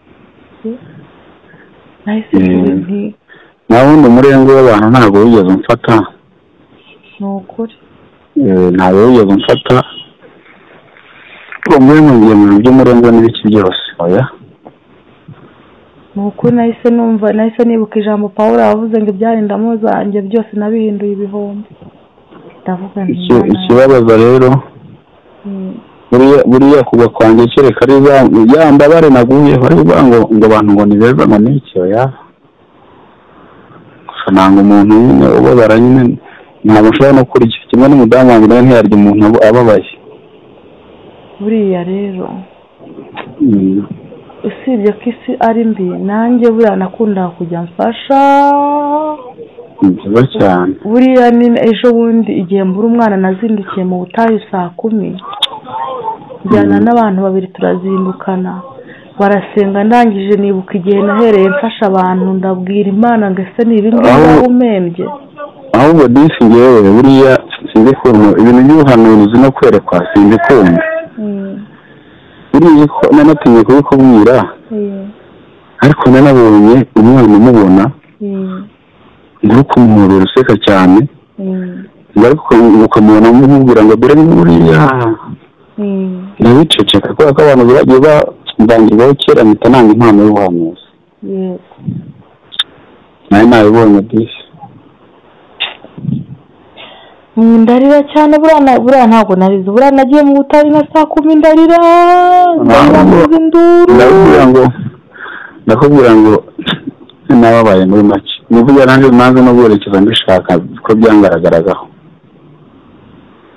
nahise nti nta wundi murengo w'abantu ntabwo wigeze umfata ni ukuri ntabwo wigeze umfata ngo mbe ngiye mu by'umurengo n'ibiki byose oya ni ukuri nahise numva nahise nibuka ijambo Pawulo yavuze ngo ibyarindamo zanjye byose nabihinduye ibihombo ndavuga nti ikibabaza rero buriya kugwa kwanjye kereka ari ya mbabare naguye bari ngo ngo abantu ngo ni beza ngo ni iki oya gusa nanga umuntu nyine ubabara nyine ntabwo nshobora no kurya kimwe n'umudamu wanjye nawe ntiyarya umuntu ababaye buriya rero usibye ko isi ari mbi nanjye buriya nakundaga kujya mfasha nziza cyane buriya ni ejo bundi igihe mbura umwana nazindukiye mu butayu saa kumi njyana n'abantu babiri turazindukana barasenga ndangije nibuka igihe nahereye mfasha abantu ndabwira Imana ngo ese ni ibi ngibi umembye ahubwo disi ngewe buriya sinzi kumva ibintu by'ubuhanuzi no kwerekwa sinzi kumva buriya ko nanatinye kubikubwira ariko nanabonye umwana umubona uri kumubera useka cyane ariko ukamubona umubwira ngo dore ni buriya nabiceceka kubera ko abantu bagiye bandangirwaho kera mpita nanga impano y'ubuhanuzi nawe nabibonye disi ndarira cyane buriya buriya ntabwo narize buriya nagiye mu butari na saa kumi ndarira ndamuze induru ndakubwira ngo ndakubwira ngo nababaye muri make nivuga nanjye nanze no guherekeza mbishaka ko byangaragaraho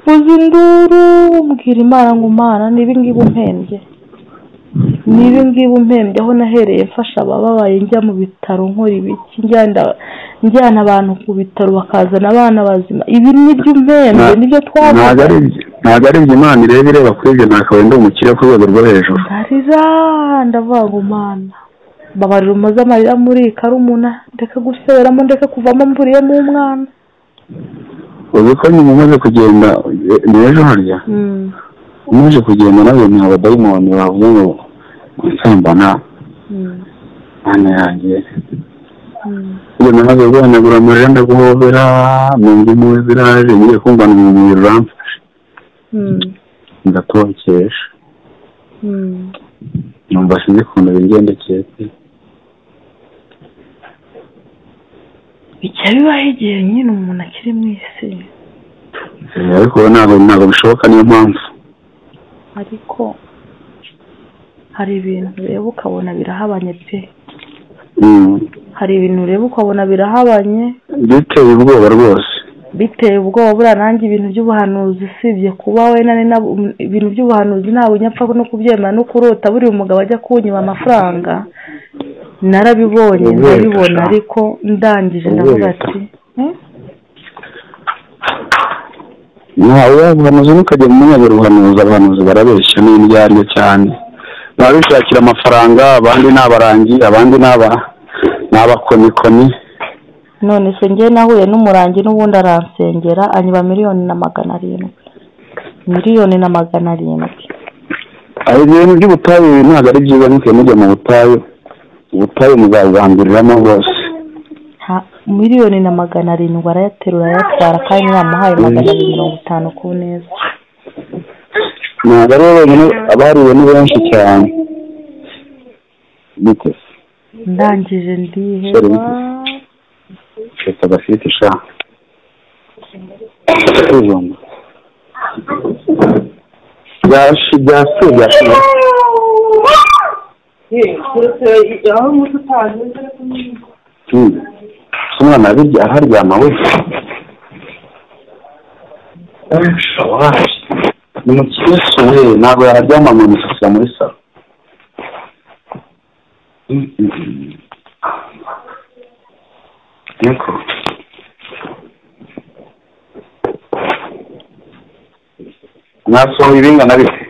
mvuze induru mbwira Imana ngo Mana niba ngibi umpembye niba ngibi umpembye aho nahereye mfasha ababaye njya mu bitaro nkora ibiki njyana njyana abantu ku bitaro bakazana abana bazima ibi nibyo umpembye nibyo twavuga ntabwo ari ibyo Imana ireba ireba kuri ibyo nakabaye ndi umukire ku rwego rwo hejuru ndarira ndavuga ngo Mana babarira umaze amarira muri karumuna ndeka guseberamo ndeka kuvamo mvuriyemo umwana uzi ko nyuma umaze kugenda n'ejo harya umaze kugenda nawe ni abadayimoni bavuze ngo nsambana Mana yanjye iyo namaze guhanagura amarira ndaguhobera mu ngimu ziraje ngiye kumva n'umubiri uramfashe ndatokesha numva sinzi ukuntu bingendekeye bijya bibaho igihe nyine umuntu akiri mu isi ariko ntabwo ntabwo bishoboka niyo mpamvu ariko hari ibintu ureba ukabona birahabanye pe hari ibintu ureba ukabona birahabanye biteye ubwoba rwose biteye ubwoba buriya nanjye ibintu by'ubuhanuzi usibye kuba we nane ibintu by'ubuhanuzi ntabwo nyapfa no kubyemera no kurota buri umugabo ajya kunyiba amafaranga narabibonye ndabibona ariko ndangije ndavuga ati ntawe ubuhanuzi ntukajya mu munyabura ubuhanuzi abahanuzi barabeshya n'indyaryo cyane babishakira amafaranga abandi ni abarangi abandi ni abakonikoni none se njye nahuye n'umurangi n'ubundi aransengera anyiba miliyoni na magana arindwi miliyoni na magana arindwi hari ibintu by'ubutayu ntabwo ari byiza ntuke mujya mu butayu ubutayu muzabubanguriramo bose miliyoni na magana arindwi arayaterura arayatwara kandi namuhaye magana abiri mirongo itanu ku neza ntabwo ari wenyine abariwe ni benshi cyane bite ndangije ndiheba reka agafite sha ujomba byashi byase byashi aho mutu utazi umwana birya araryama we ni mu kibazo we ntabwo yararyama mu misatsi muri salo niko mwasohoye ibingana bite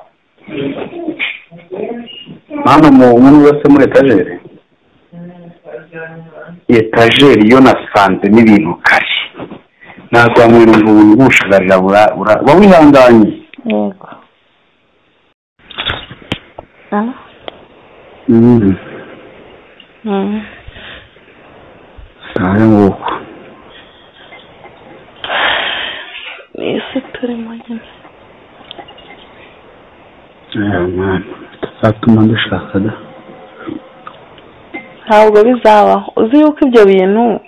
hano mu nkuru yose muri etajeri etajeri yo nasanze n'ibintu kare ntabwo wamwira umuntu ubushagarira buba wihanganye yego ah mhm mhm sawa nguko ese turimo nyine eh man satuma ndashaka da ntabwo bizabaho uzi yuko ibyo bintu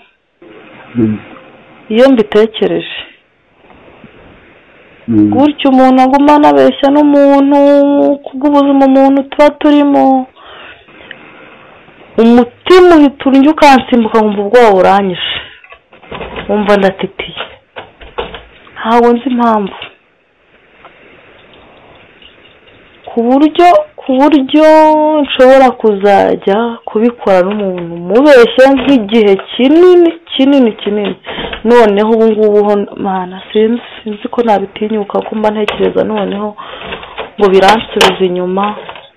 iyo mbitekereje gutyo umuntu agumana abeshya n'umuntu kubw'ubuzima umuntu tuba turimo umutima uhita urya ukansimbuka wumva ubwoba buranyishe wumva ndatitiye ntabwo nzi impamvu ku buryo ku buryo nshobora kuzajya kubikora n'umuntu mubeshya nk'igihe kinini kinini kinini noneho ubu ngubu ho mana sinzi sinzi ko nabitinyuka ko mba ntekereza noneho ngo biransubiza inyuma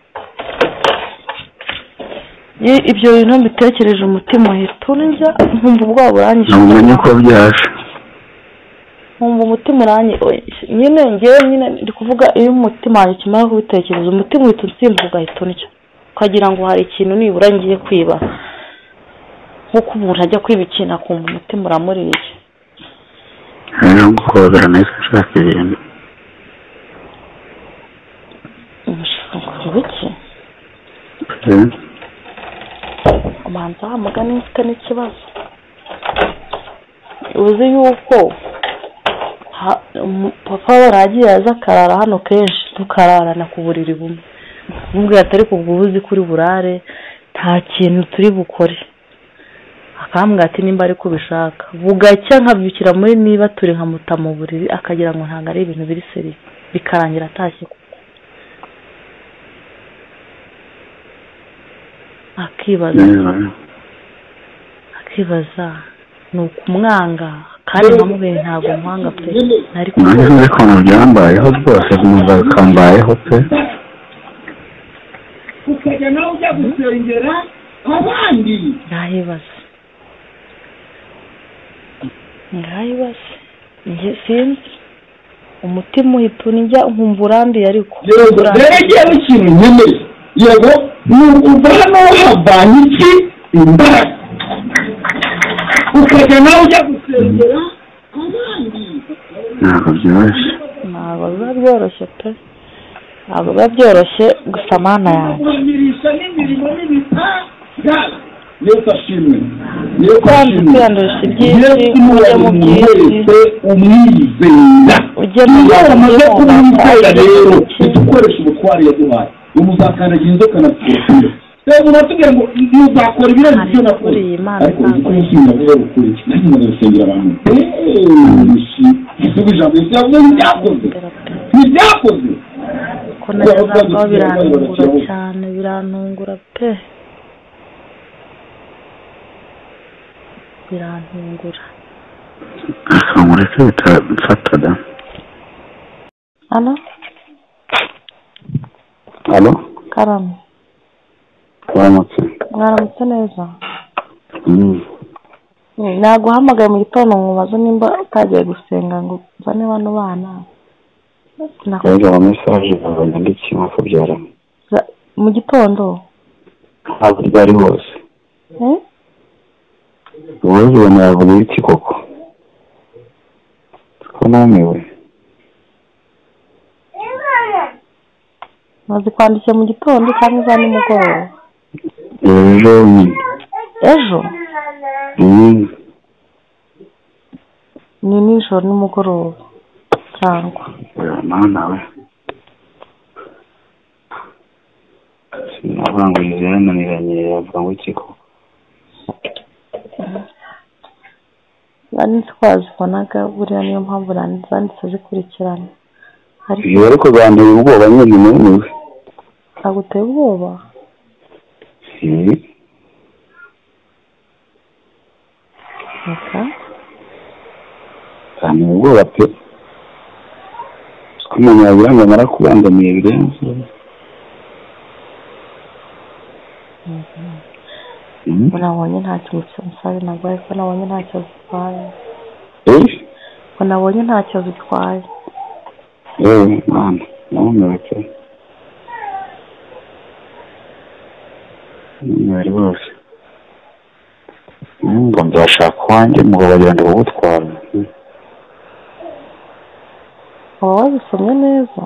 ibyo bintu mbitekereje umutima uhita urya nkumva ubwoba buranyishe namenye ko byaje nkumva umutima uranye nyine ngewe nyine ndi kuvuga iyo umutima wanjye ukimara kubitekereza umutima uhita unsimbuka ugahita urya ukagira ngo hari ikintu nibura ngiye kwiba nk'uko umuntu ajya kwiba ikintu akumva umutima uramuriye rero guhobera neza nshaka ibintu ibiki umanza wamugani mfite n'ikibazo uzi yuko papa waragiye aza akarara hano kenshi tukararana ku buriri bumwe mubwira atari kubwo ubuzi kuri burare nta kintu turi bukore akambwira ati nimba ari kubishaka bugacya nkabyukira muri niba turi nkamuta mu buriri akagira ngo ntabwo ari ibintu biri seri bikarangira atashye akibaza akibaza ni ukumwanga kandi nkamubere ntabwo mwanga pe ariko ukuntu byambayeho rwose kumva kambayeho pe ukajya nawe ujya gusengera abandi ngahibaza ngahibaza njye sinzi umutima uhita unijya nkumva urambiye ariko yego rero ikintu nkeneye yego numva hano havanye iki imbaraga ukajya nawe ujya gusengera abandi ntabwo byoroshye ntabwo biba byoroshye pe ntabwo biba byoroshye gusa mana yanjye kumirisha n'imirimo n'ibitanga Yesu ashimwe Yesu ashimwe kwiyandurisha ibyinshi ujye mu byinshi umwizera ujye mu byinshi umwizera rero ukoresha ubutwari yaduhaye umuzakandagira inzoka na siporo rero uratubwira ngo ntuzakora ibirenze ibyo nakora ariko uzi ko yishimira rero ukora iki nanjye ngo ndasengera abantu eee isuku ijambo Yesu yavuze ntibyakoze ntibyakoze ko nayo birantungura cyane birantungura pe birantungura akamureke bitafata da hano halo karame waramutse mwaramutse neza mm naguhamagaye mu gitondo nkubaza nimba utagiye gusenga ngo uzane bano bana nakoze ama message abanya ndiki mafubyara mu gitondo ntabwo byari hose eh wowe ubona yavuga iki koko ko namewe maze kwandikira mu gitondo cyangwa za nimugoroba ejo ejo mm ni nijoro nimugoroba cyangwa mana we sinabanga izera naniranye yavuga ngo iki koko nani twazibonaga buriya niyo mpamvu zanditse zikurikirana iyo ariko bandura ubwoba nyine n'umwe aguteye ubwoba si aka cyane ubwoba pe umuntu yagira ngo narakubangamiye birenze nabonye nta kintu cy'umusabe nagwaye ko nabonye nta kibazo gitwaye ko nabonye nta kibazo gitwaye yewe mwana namumeretse mwari bose ngo nzashaka uwanjye umugabo wagira ngo bagutwara waba wabisomye neza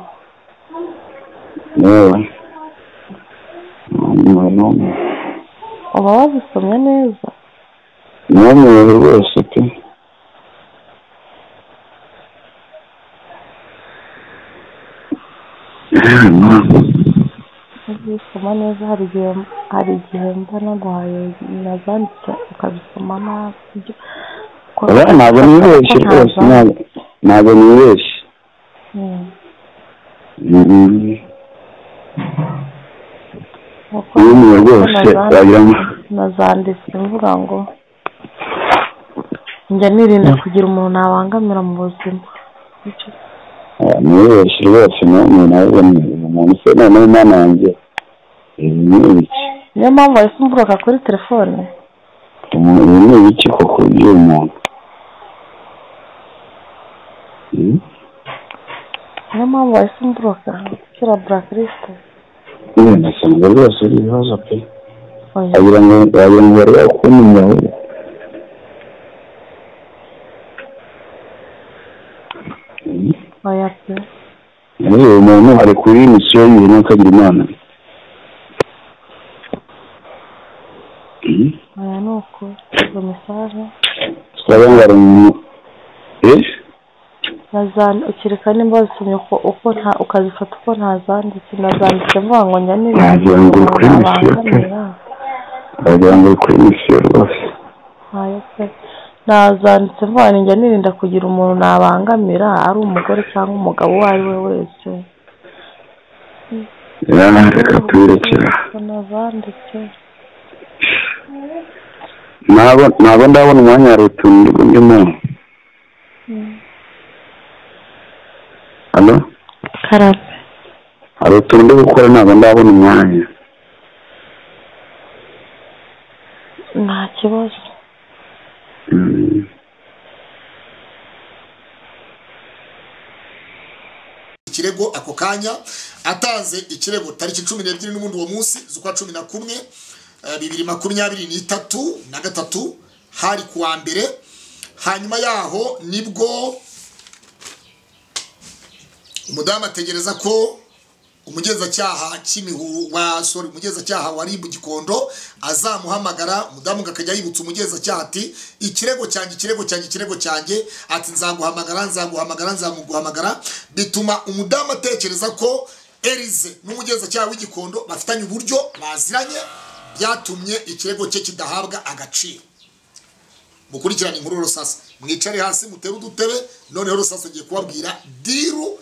yewe n'umwe n'umwe waba wabisomye neza n'umwe rwose pe ubisoma neza hari igihe hari igihe mba naguhaye nazanditse ukabisoma nabi ntabwo nibeshye rwose ntabwo nibeshye n'umwe rwose wagira ngo nazanditse mvuga ngo njya nirinda kugira umuntu nabangamira mu buzima nibeshye rwose n'umwe nawe umuntu se noneho imana yanjye ibi ni ibiki niyo mpamvu wahise umvuroka kuri telefone ibi ni ibiki koko by'uyu muntu niyo mpamvu wahise umvuroka kera burakirisite yewe nasanzwe rwose uri ibibazo pe wagira ngo wagira ngo bari bakumenya wowe oya pe uyu muntu ari kuri misiyo y'ibintu akagira imana oya ni uko izo mesaje twaba ngo ari umuntu eh ukireka nimba wazisomye uko nta ukazifata uko ntazanditse nazanditse mvuga ngo njya wagira ngo uri kuri misiyo pe wagira ngo uri kuri misiyo rwose nazanditse mvuga ninjya nirinda kugira umuntu nabangamira ari umugore cyangwa umugabo uwo ari we wese. reka tubirekera nazanditse ntabwo ndabona umwanya hari utuntu ndimo. hano karame hari utuntu ndi gukora ntabwo ndabona umwanya. nta kibazo. ikirego ako kanya atanze ikirego tariki cumi n'ebyiri n'ubundi uwo munsi z'ukwa cumi na kumwe bibiri makumyabiri n'itatu na gatatu hari kuwa mbere. hanyuma yaho nibwo umudamu ategereza ko umugenzacyaha Kimihuru wa sorry umugenzacyaha wa Ribu Gikondo azamuhamagara. umudamu ngakajya yibutsa umugenzacyaha ati ikirego cyanjye ikirego cyanjye ikirego cyanjye ati nzaguhamagara nzaguhamagara nzamuguhamagara. bituma umudamu atekereza ko Elize n'umugenzacyaha w'Igikondo bafitanye uburyo baziranye, byatumye ikirego cye kidahabwa agaciro. mukurikirane inkuru Rusasa, mwicare hasi mutere udutebe. noneho Rusasa agiye kubabwira diru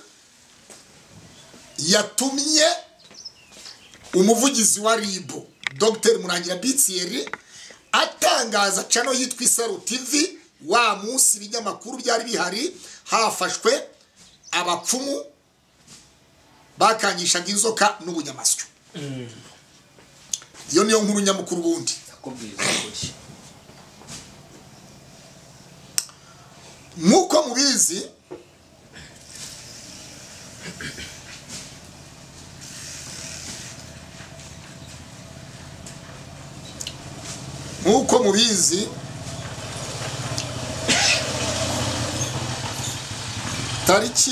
yatumye umuvugizi wa Ribu Dr Murangira Bitsiyeri atangaza chano yitwa Isaro T V wa munsi ibinyamakuru byari bihari hafashwe abapfumu bakangishaga inzoka n'ubunyamasyo. iyo niyo nkuru nyamukuru bundi nkuko mubizi. nkuko mubizi tariki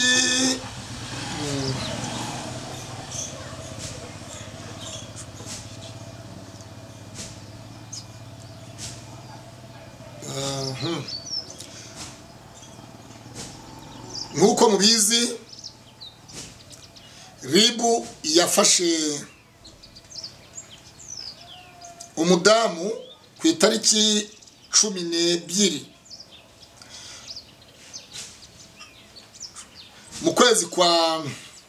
nkuko mubizi Ribu yafashe umudamu ku itariki cumi n'ebyiri mu kwezi kwa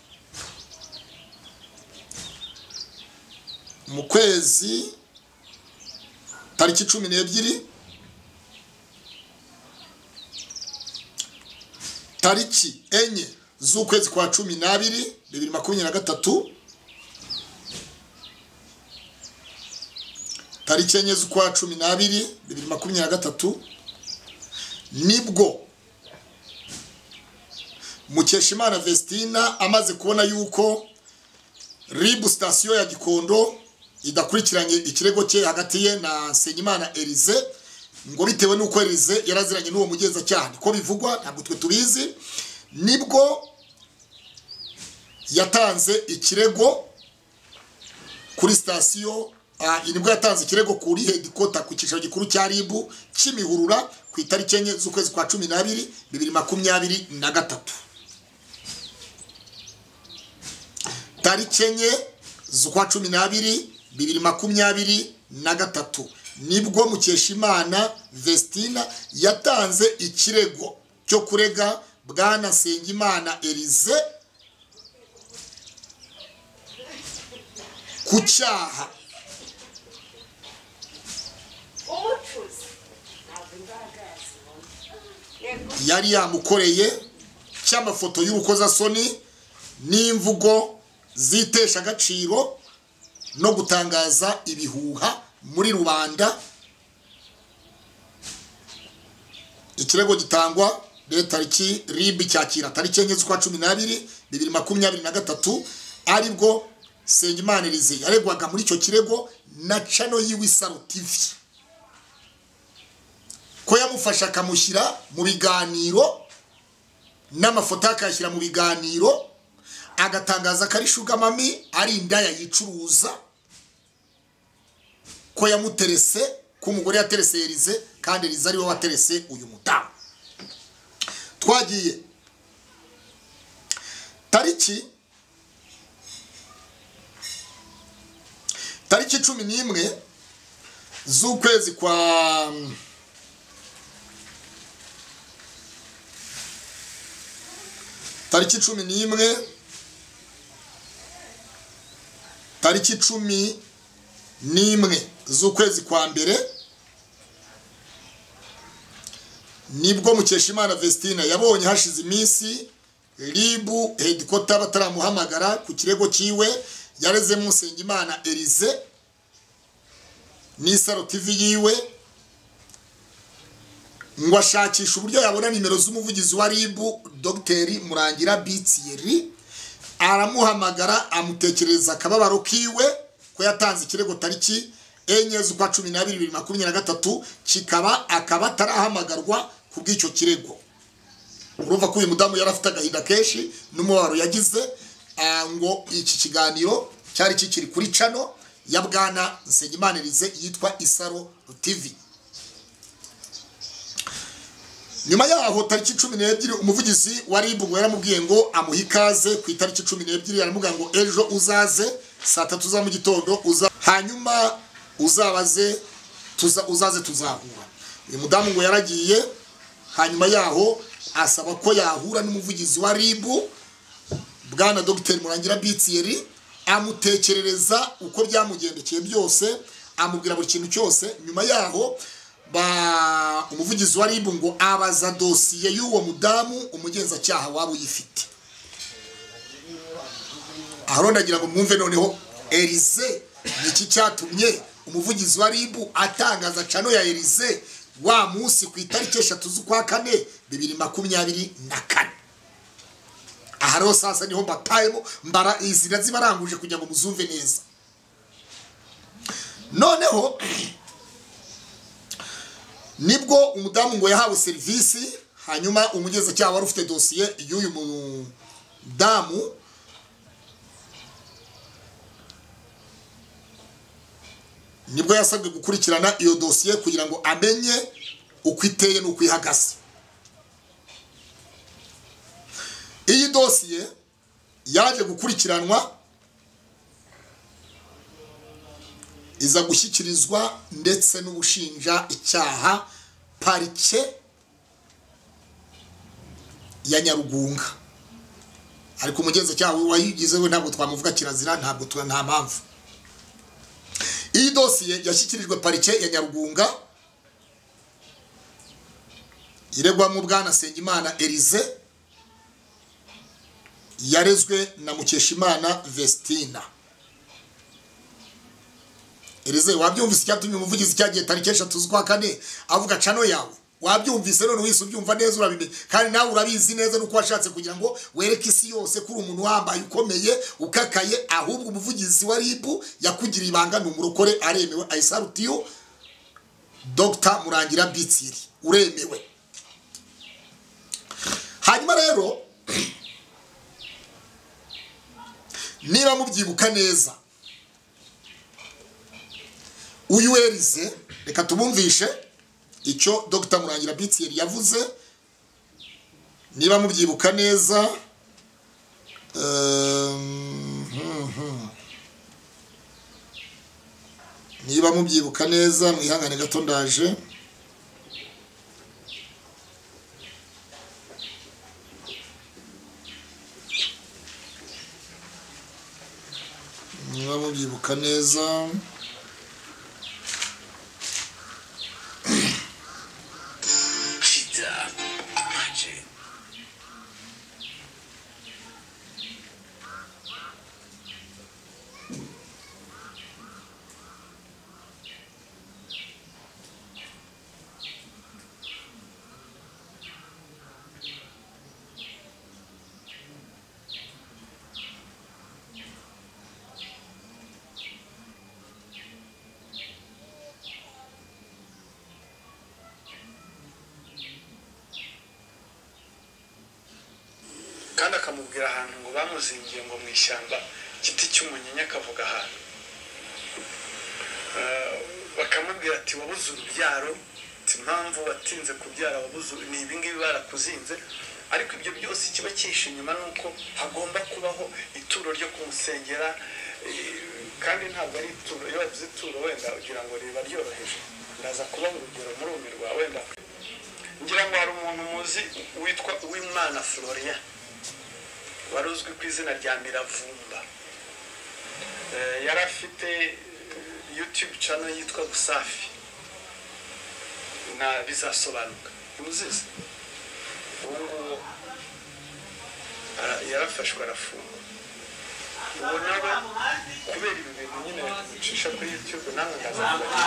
mu kwezi tariki cumi n'ebyiri tariki enye z'ukwezi kwa cumi n'abiri bibiri makumyabiri na gatatu tariki enye z'ukwa cumi n'abiri bibiri makumyabiri na gatatu nibwo Mukeshimana Vestina amaze kubona yuko Ribu station ya Gikondo idakurikiranye ikirego cye hagati ye na Senyimana Elize, ngo bitewe nuko Elize yaraziranye n'uwo mugenza cyane ko bivugwa ntabwo twe tubizi, nibwo yatanze ikirego kuri station Uh, inibwo yatanze ikirego kuri headquarter ku cyicaro gikuru cya Ribu Kimihurura ku itariki enye z'ukwezi kwa cumi n'abiri bibiri makumyabiri na gatatu. tariki enye z'ukwa cumi n'abiri bibiri makumyabiri na gatatu nibwo Mukeshimana Vestina yatanze ikirego cyo kurega bwana Senyimana Elize ku cyaha yari yamukoreye cy'amafoto y'urukozasoni n'imvugo zitesha agaciro no gutangaza ibihuha muri rubanda. ikirego gitangwa rero tariki Ribu cyakira tariki enye z'ukwa cumi n'abiri bibiri makumyabiri na gatatu aribwo Senyimana Elize yaregwaga muri icyo kirego na chano yiwe Isaro T V ko yamufasha akamushyira mu biganiro n'amafoto akashyira mu biganiro agatangaza ko ari Sugar Mami ari indaya yicuruza, ko yamuterese ko umugore yaterese Elize kandi Elize ari we waterese uyu mudamu. Twagiye tariki tariki cumi n'imwe z'ukwezi kwa tariki cumi n'imwe tariki cumi n'imwe z'ukwezi kwa mbere nibwo Mukeshimana Vestina yabonye hashize iminsi ribu headquarter bataramuhamagara ku kirego kiwe yareze Musengimana Elize n'Isaro T V yiwe ngo ashakisha uburyo yabona nimero z'umuvugizi wa ribu Dr Murangira Bitieri. Aramuhamagara amutekereza akababaro kiwe ko yatanze ikirego tariki enye z'ukwa cumi n'abiri bibiri na makumyabiri na gatatu kikaba akaba atarahamagarwa kubw'icyo kirego. Urumva ko uyu mudamu yarafite agahinda kenshi n'umubaro yagize. Ngo iki kiganiro cyari kikiri kuri channel ya bwana Nsengimana Elize yitwa Isaro T V. Nyuma yaho tariki cumi n'ebyiri umuvugizi wa ribu ngo yaramubwiye ngo amuha ikaze ku itariki cumi n'ebyiri. Yaramubwira ngo ejo uzaze saa tatu za mu gitondo uza hanyuma uzabaze tuza uzaze tuzahura. Uyu mudamu ngo yaragiye hanyuma yaho asaba ko yahura n'umuvugizi wa ribu bwana Dr Murangira Bitieri amutekerereza uko byamugendekeye byose, amubwira buri kintu cyose. Nyuma yaho ba umuvugizi wa ribu ngo abaza dosiye y'uwo mudamu umugenzacyaha wabo uyifite. Aho ndagira ngo mwumve noneho Elize niki cyatumye umuvugizi wa ribu atangaza cano ya Elize wa munsi ku itariki eshatu z'ukwa kane bibiri na makumyabiri na kane. Aha rero sasa niho mbatayemo mbara izina zibaranguje kugira ngo muzumve neza. Noneho nibwo umudamu ngo yahawe serivisi hanyuma umugenzacyaha wari ufite dosiye y'uyu mudamu nibwo yasabwe gukurikirana iyo dosiye kugira ngo amenye uko iteye n'uko ihagaze. Iyi dosiye yaje gukurikiranwa iza gushyikirizwa ndetse n'ubushinja icyaha parike ya Nyarugunga, ariko umugenzacyaha wayigizeho ntabwo twamuvuga kirazira, ntabwo twa nta mpamvu. Iyi dosiye yashyikirijwe parike ya Nyarugunga iregwa mu bwana Nsengimana Elize yarezwe na Mukeshimana Vestina. Elize wabyumvise cyatumye umuvugizi cyagiye tariki eshatu z'ukwa kane avuga cano yawe? Wabyumvise none wese ubyumva neza urabimenye, kandi nawe urabizi neza nuko washatse kugira ngo wereke isi yose kuri umuntu wambaye ukomeye ukakaye. Ahubwo umuvugizi wa ribu yakugiriye ibanga n'umurokore aremewe. I salute you Dr Murangira Bitieri, uremewe. Hanyuma rero niba mubyibuka neza uyu Elize, reka tubumvishe icyo Dr Murangira Bitieri yavuze. Niba mubyibuka neza um, hmm, hmm. niba mubyibuka neza mwihangane gato ndaje. Niba mubyibuka neza kandi akamubwira ahantu ngo bamuzingiye ngo mu ishyamba igiti cy'umunyinya akavuga ahantu bakamubwira ati wabuze urubyaro, impamvu watinze kubyara wabuze ni ibi ngibi barakuzinze. Ariko ibyo byose kiba cyihishe inyuma nuko hagomba kubaho ituro ryo kumusengera, kandi ntabwo ari ituro. Iyo wavuze ituro wenda ugira ngo riba ryoroheje. Ndaza kuba urugero muri umirwa wenda ngira ngo hari umuntu muzi witwa Uwimana Florian. wari uzwi ku izina rya Miravumba. Yari afite YouTube channel yitwa Busafi na Bizasobanuka. Muzizi ubu yarafashwe arafungwa. ubu nabo kubera ibi bintu nyine ucisha kuri YouTube namwe ndaza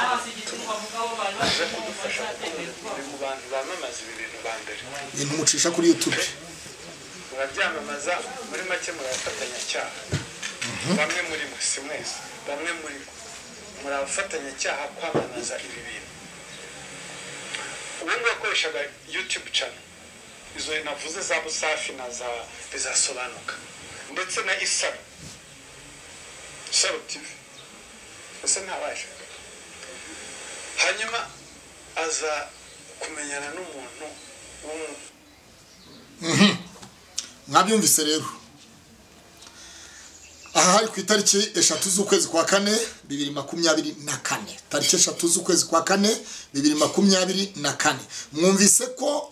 kudufasha kuko mu bantu bamamaza ibi bintu ba mbere ibintu mucisha kuri YouTube murabyamamaza muri make murafatanya cyaha bamwe muri mwe si mwese bamwe muri mwe murafatanya cyaha kwamamaza ibi bintu. ubundi wakoreshaga YouTube channel izo navuze za Busafi na za Bizasobanuka ndetse na Isaro Isaro T V ese ntabasha hanyuma aza kumenyana n'umuntu mhm mwabyumvise rero aha hari ku itariki eshatu z'ukwezi kwa kane bibiri makumyabiri na kane tariki eshatu z'ukwezi kwa kane bibiri makumyabiri na kane mwumvise ko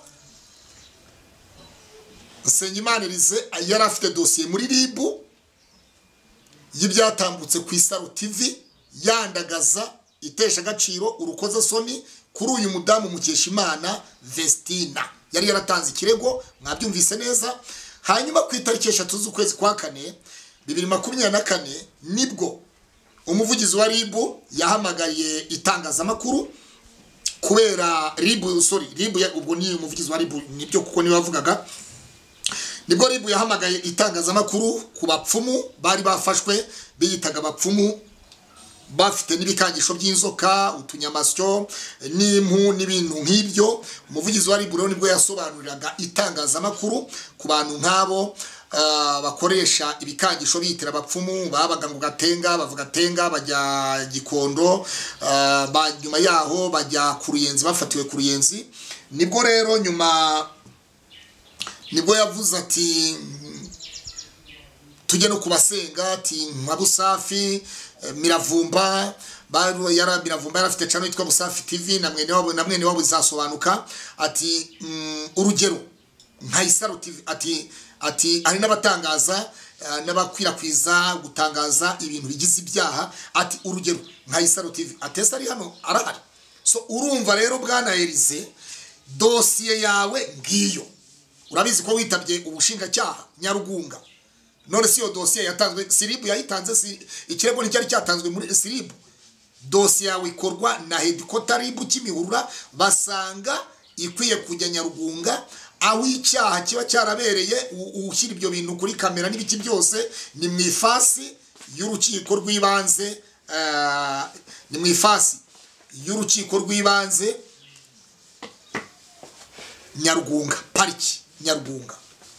Nsengimana Elise yari afite dosiye muri R I B y'ibyatambutse ku Isaro T V yandagaza itesha agaciro urukoza soni kuri uyu mudamu Mukeshimana Vestina yari yaratanze ikirego mwabyumvise neza. Hanyuma ku itariki eshatu z'ukwezi kwa kane bibiri makumyabiri na kane nibwo umuvugizi wa R I B yahamagariye itangazamakuru kubera R I B sorry R I B ubwo ni umuvugizi wa R I B nibyo kuko ni bavugaga nibwo R I B yahamagaye itangazamakuru ku bapfumu bari bafashwe biyitaga bapfumu bafite nibikangisho by'inzoka utunyamasyo n'impu n'ibintu nk'ibyo. Umuvugizi wa R I B rero nibwo yasobanuriraga itangazamakuru ku bantu nk'abo bakoresha ibikangisho bitira abapfumu babaga ngo Gatenga bavuga Gatenga bajya Gikondo nyuma yaho bajya ku Ruyenzi bafatiwe ku Ruyenzi. Nibwo rero nyuma nibwo yavuze ati tujye no kubasenga ati nka Busafi Miravumba baro yara Miravumba yarafite channel yitwa Busafi T V na mwene wabo na mwene wabo Bizasobanuka ati mm, urugero nka Isaro T V ati ati ari n'abatangaza uh, n'abakwirakwiza gutangaza ibintu bigize ibyaha ati urugero nka Isaro T V atesa ari hano arahari. So urumva rero bwana Elise dosiye yawe ngiyo urabizi ko witabye ubushinga cyaha Nyarugunga none si yo dosiye yatanzwe Siribu yayitanze si ikirego n'icyari cyatanzwe muri Siribu. Dosiye yawe ikorwa na headquarter R I B Kimihurura basanga ikwiye kujya Nyarugunga aho icyaha kiba cyarabereye ushyira ibyo bintu kuri kamera n'ibiki byose ni mu ifasi y'urukiko rw'ibanze uh, ni mu ifasi y'urukiko rw'ibanze Nyarugunga pariki Nyarugunga.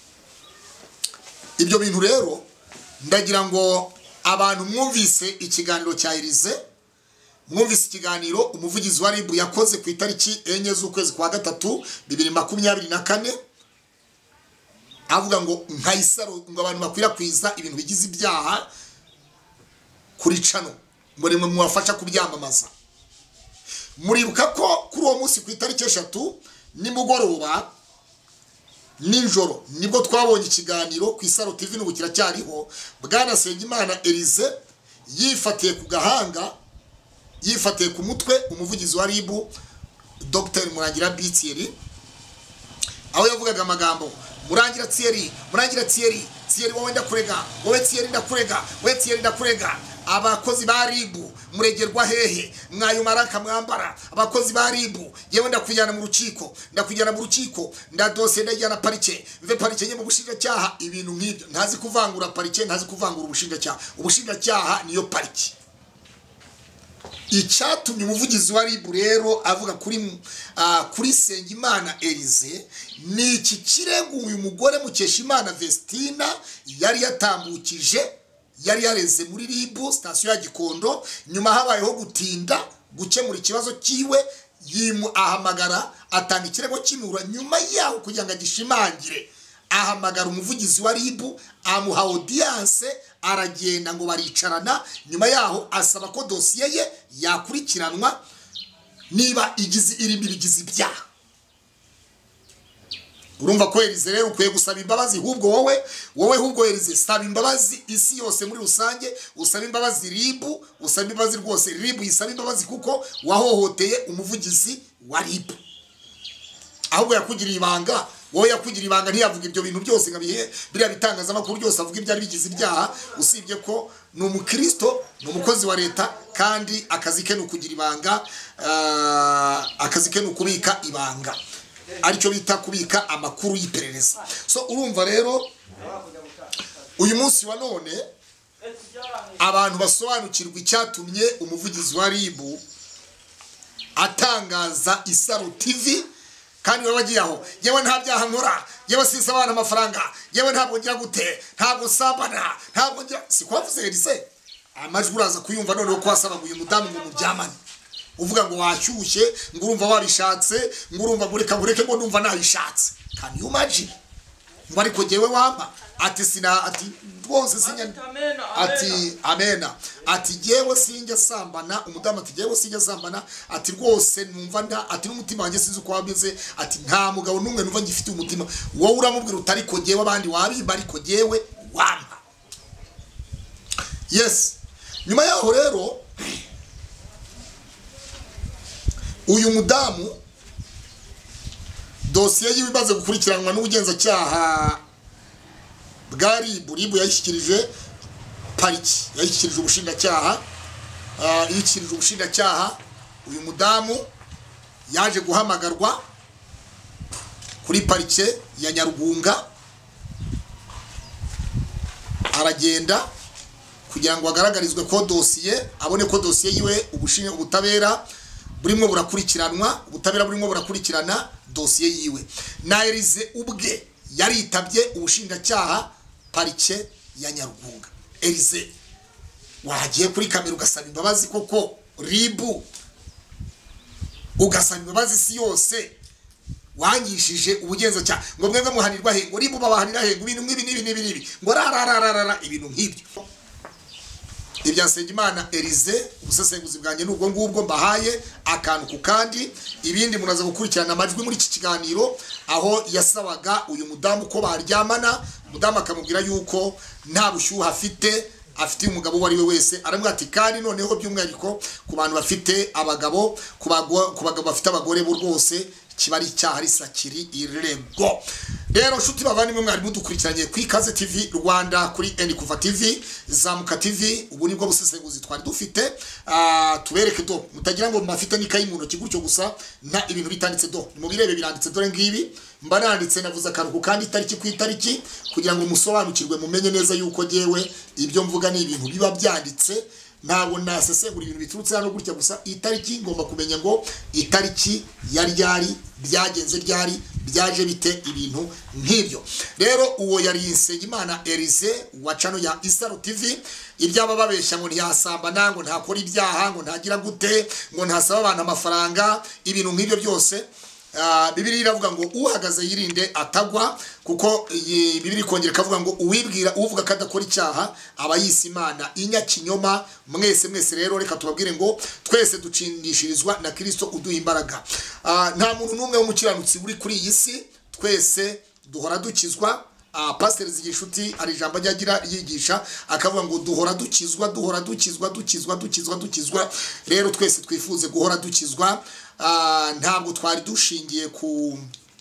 Ibyo bintu rero ndagira ngo abantu mwumvise ikiganiro cya Elise mwumvise ikiganiro umuvugizi wa R I B yakoze ku itariki enye z'ukwezi kwa gatatu bibiri makumyabiri na kane avuga ngo nka Isaro ngo abantu bakwirakwiza ibintu bigize ibyaha kuri channel ngo rimwe muwafasha kubyamamaza. Muribuka ko kuri uwo munsi ku itariki eshatu nimugoroba ninjoro nibwo twabonye ikiganiro ku Isaro T V n'ubukira cyariho bwana Nsengimana Elise yifatiye ku gahanga yifatiye ku mutwe umuvugizi wa R I B Dr Murangira Thierry aho yavugaga amagambo Murangira Thierry Murangira Thierry Thierry wowe ndakurega wowe Thierry ndakurega wowe Thierry ndakurega abakozi ba R I B muregerwa hehe mwayo maraka mwambara abakozi ba R I B yewe ndakujyana mu rukiko ndakujyana mu rukiko ndadose ndajyana parike mve parike nye mu bushinga cyaha ibintu nk'ibyo ntazi kuvangura parike ntazi kuvangura ubushinga cyaha ubushinga cyaha niyo parike. Icyatumye umuvugizi wa R I B rero avuga kuri uh, kuri Nsengimana Elise ni iki kirego uyu mugore Mukeshimana Vestina yari yatambukije yari yareze muri R I B station ya Gikondo nyuma habayeho gutinda gukemura ikibazo kiwe yimu ahamagara atanga ikirego kimura nyuma yaho kugira ngo agishimangire ahamagara umuvugizi wa R I B amuha audience aragenda ngo baricarana nyuma yaho asaba ko dosiye ye yakurikiranwa niba igize irimo ibigize ibyaha. urumva ko Elize rero ukwiye gusaba imbabazi hubwo wowe wowe hubwo Elize saba imbabazi isi yose muri rusange usaba imbabazi ribu usaba imbabazi rwose ribu isaba imbabazi kuko wahohoteye umuvugizi wa ribu ahubwo yakugiriye ibanga wowe yakugiriye ibanga ntiyavuga ibyo bintu byose ngabihe biriya bitangazamakuru byose avuga ibyo ari bigize ibyaha usibye ko ni umukristo ni umukozi wa leta kandi akazi ke ni ukugira ibanga akazi ke ni ukubika ibanga aricyo bita kubika amakuru y'iperereza. So urumva rero uyu munsi wa none abantu basobanukirwa icyatumye umuvugizi wa ribu atangaza Isaro T V kandi baba bagiye aho yewe nta byaha nkora yewe sisa abana amafaranga yewe ntabwo ngira gute ntabwo sabana ntabwo ngira sikwavuze Elize amajwi uraza kuyumva none ko wasaba uyu mudamu ngo muryamane uvuga ngo washyushye ngo urumva wabishatse ngo urumva bureka bureke ngo ndumva nabishatse can you imagine ngo ariko jewe wamba ati sina ati rwose sinya ati amena ati jewe sinjya sambana umudamu ati jewe sinjya sambana ati rwose numva nda ati n'umutima wanjye sinzi uko wameze ati nta mugabo numwe numva ngifite umutima wowe uramubwira utari ko jewe abandi wabiba ariko jewe wamba. Yes, nyuma yaho rero uyu mudamu dosiye y'ibibazo gukurikiranwa n'ubugenzacyaha bwa ribu ribu yashyikirije pariki yashyikirije ubushinjacyaha yashyikirije ubushinjacyaha uyu mudamu yaje guhamagarwa kuri parike ya Nyarugunga aragenda kugira ngo agaragarizwe ko dosiye abone ko dosiye yiwe ubushinja ubutabera burimo burakurikiranwa ubutabera burimo burakurikirana dosiye yiwe na Elize ubwe yaritabye ubushinjacyaha parike ya Nyarugunga. Elize wagiye kuri kamera ugasaba imbabazi koko ribu ugasaba imbabazi si yose wangishije ubugenzacyaha ngo mwebwe muhanirwa he ngo ribu babahanira he ngo ibintu nk'ibi n'ibi n'ibi n'ibi ngo rarararara ibintu nk'ibyo ibya Nsengimana Elize ubusesenguzi bwanjye nubwo ngubwo mbahaye akantu ku kandi ibindi munaza gukurikirana amajwi muri iki kiganiro aho yasabaga uyu mudamu ko baryamana mudamu akamubwira yuko nta bushyuha afite afite umugabo wari we wese aramubwira ati kandi noneho by'umwihariko ku bantu bafite abagabo ku bagabo bafite abagore bo rwose kibari cyaha risakiri irego. Rero nshuti bavandimwe mwari mudukurikiranye ku Ikaze T V Rwanda kuri Ndikuva T V Zamuka T V ubu nibwo busesenguzi twari dufite ah tubereke do mutagira ngo mafite n'ikayi mu ntoki gutyo gusa nta ibintu bitanditse do mubirebe biranditse dore ngibi mba nanditse navuze akaruko kandi itariki ku itariki kugira ngo musobanukirwe mumenye neza yuko jewe ibyo mvuga ni ibintu biba byanditse ntabwo nasesengura ibintu biturutse hano gutya gusa itariki ngomba kumenya ngo itariki ya ryari byagenze ryari byaje bite ibintu nk'ibyo. Rero uwo yari Nsengimana Elize wa channel ya Isaro T V ibyaba babeshya ngo ntiyasamba nango ntakora ibyaha ngo ntagira gute ngo ntasaba abantu amafaranga ibintu nk'ibyo byose. Uh, Bibiri iravuga ngo uhagaze yirinde atagwa kuko Bibiri kongera kavuga ngo uwibwira uvuga kadakora icyaha aba yisi Imana inyakinyoma. Mwese mwese rero reka tubabwire ngo twese ducindishirizwa na Kristo uduha imbaraga. Uh, nta muntu numwe w'umukiranutsi uri kuri iyi si twese duhora dukizwa. Uh, Pastor Zigishuti ari ijambo ryagira yigisha akavuga ngo duhora dukizwa duhora dukizwa dukizwa dukizwa dukizwa. Rero twese twifuze guhora dukizwa. Uh, ntabwo twari dushingiye ku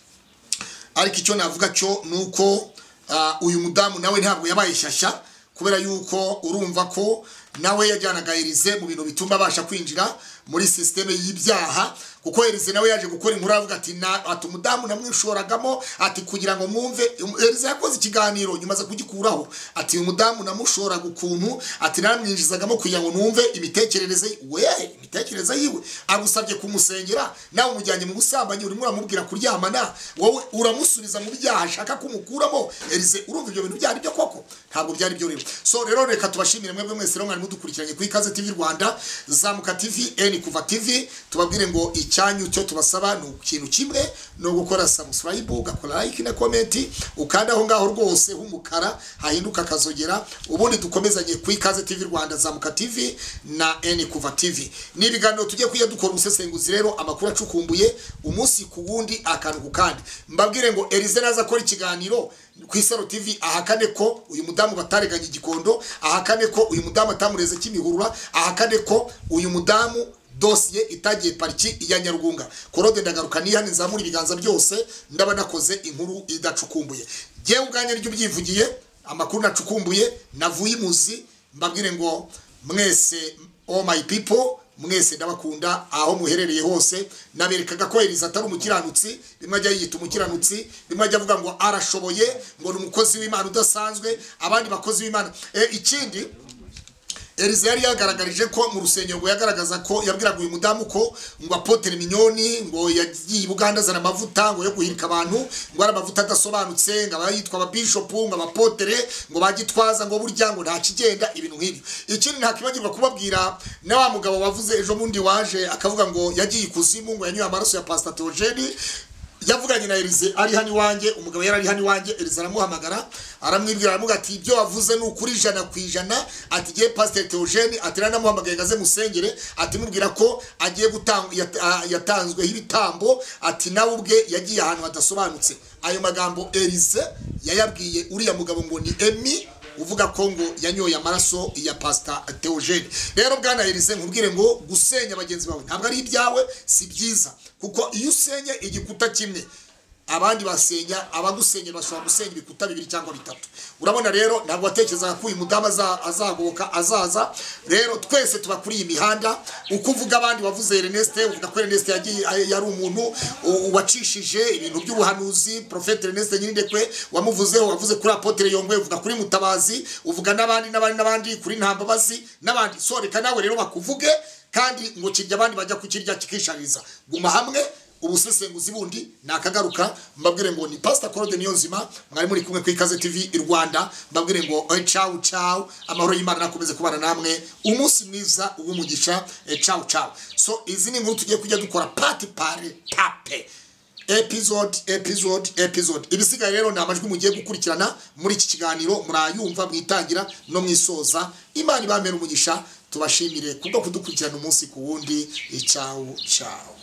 ariko icyo navuga cyo nuko uh, uyu mudamu nawe ntabwo yabaye shyashya kubera yuko urumva ko nawe yajyanaga Elize mu bintu bituma abasha kwinjira muri systeme y'ibyaha kuko Elize nawe yaje gukora inkuru avuga ati na ati umudamu namwishoragamo ati kugira ngo mwumve. Elize yakoze ikiganiro nyuma za kugikuraho ati umudamu namushoraga ukuntu ati namwinjizagamo kugira ngo numve imitekerereze we imitekerereze yiwe agusabye kumusengera nawe umujyanye mu busambanyi urimo uramubwira kuryamana wowe uramusubiza mu byaha ashaka kumukuramo. Elize urumva ibyo bintu byari byo koko ntabwo byari byo rero. So rero reka tubashimire mwebwe mwese rero mwari mudukurikiranye ku Ikaze T V Rwanda Zamuka T V N Kuva T V tubabwire ngo icyanyu cyo tubasaba ni ikintu kimwe no gukora subscribe ugakora like na comment ukanda aho ngaho rwose h'umukara hahinduka kazogera ubundi dukomezanye ku Ikaze T V Rwanda Zamuka T V na N Kuva T V ni ibiganiro tujye kujya dukora umusesenguzi rero amakuru acukumbuye umunsi ku wundi akantu kukandi mbabwire ngo Elize naza akora ikiganiro ku Isaro T V ahakane ko uyu mudamu batareganye igikondo ahakane ko uyu mudamu atamureze kimihurura ahakane ko uyu mudamu dossier itagiye pariki ya Nyarugunga korode ndagaruka ni hano nzamura ibiganza byose ndaba nakoze inkuru idacukumbuye je ubwanye ryo byivugiye amakuru nacukumbuye navuye imuzi mbabwire ngo mwese all my people mwese ndabakunda aho muherereye hose naberekaga ko Elize atari umukiranutsi bimwe ajya yita umukiranutsi bimwe ajya avuga ngo arashoboye ngo ni umukozi w'Imana udasanzwe abandi bakozi w'Imana e, ikindi Elize yari yagaragarije ko mu rusengero ngo yagaragaza ko yabwiraga uyu mudamu ko ngo Apotre Mignoni ngo yagiye Buganda zana amavuta ngo yo guhirika abantu ngo ari amavuta adasobanutse ngo abayitwa aba bishop ngo abapotere ngo bagitwaza ngo burya ngo nta kigenda ibintu nk'ibyo ikindi nta kibagirwa kubabwira na wa mugabo wavuze ejo mundi waje akavuga ngo yagiye ikuzimu ngo yanyuye amaraso ya Pastor Theogene yavuganye na Elize ari hani wanje umugabo yari ari hani wanje Elize aramuhamagara aramwibwira aramuga ati ibyo wavuze n'ukuri ijana kwijana ati giye Pastor Theogene ati nanamuhamagaye ngaze musengere ati mubwira ko agiye gutanga yatanzwe ibitambo ati nawe ubwe yagiye ahantu hadasobanutse ayo magambo Elize yayabwiye uriya mugabo ngo ni Emi uvuga ko ngo yanyoye amaraso ya Pastor Theogene rero bwana Elize nkubwire ngo gusenya bagenzi bawe ntabwo ari ibyawe si byiza kuko iyo usenye igikuta kimwe abandi basenya abagusenya bashobora gusenya ibikuta bibiri cyangwa bitatu urabona rero ntabwo watekereza ko uyu mudamu azagoboka azaza rero twese tubakuri imihanda uko uvuga abandi wavuze Ernest uvuga ko Ernest yagiye yari umuntu wacishije ibintu by'ubuhanuzi Prophet Ernest Nyirindekwe wamuvuzeho wavuze kuri Apotre Yongwe uvuga kuri Mutabazi uvuga nabandi nabandi nabandi kuri Ntambabazi nabandi soreka nawe rero bakuvuge kandi ngo kirya abandi bajya kukirya kikishariza guma hamwe ubusesenguzi bundi nakagaruka mbabwire ngo ni Pastor Claude Niyonzima mwari muri kumwe ku Ikaze T V Rwanda mbabwire ngo ciao ciao amahoro y'Imana nakomeze kubana namwe umunsi mwiza ubumugisha ciao ciao so izi ni nkuru tugiye kujya dukora party pare pape episode episode episode ibisigaye rero namajwi mugiye gukurikirana muri iki kiganiro murayumva mwitangira no mwisoza Imana ibamere umugisha tubashimire kubwo kudukurikirana umunsi ku wundi ciao ciao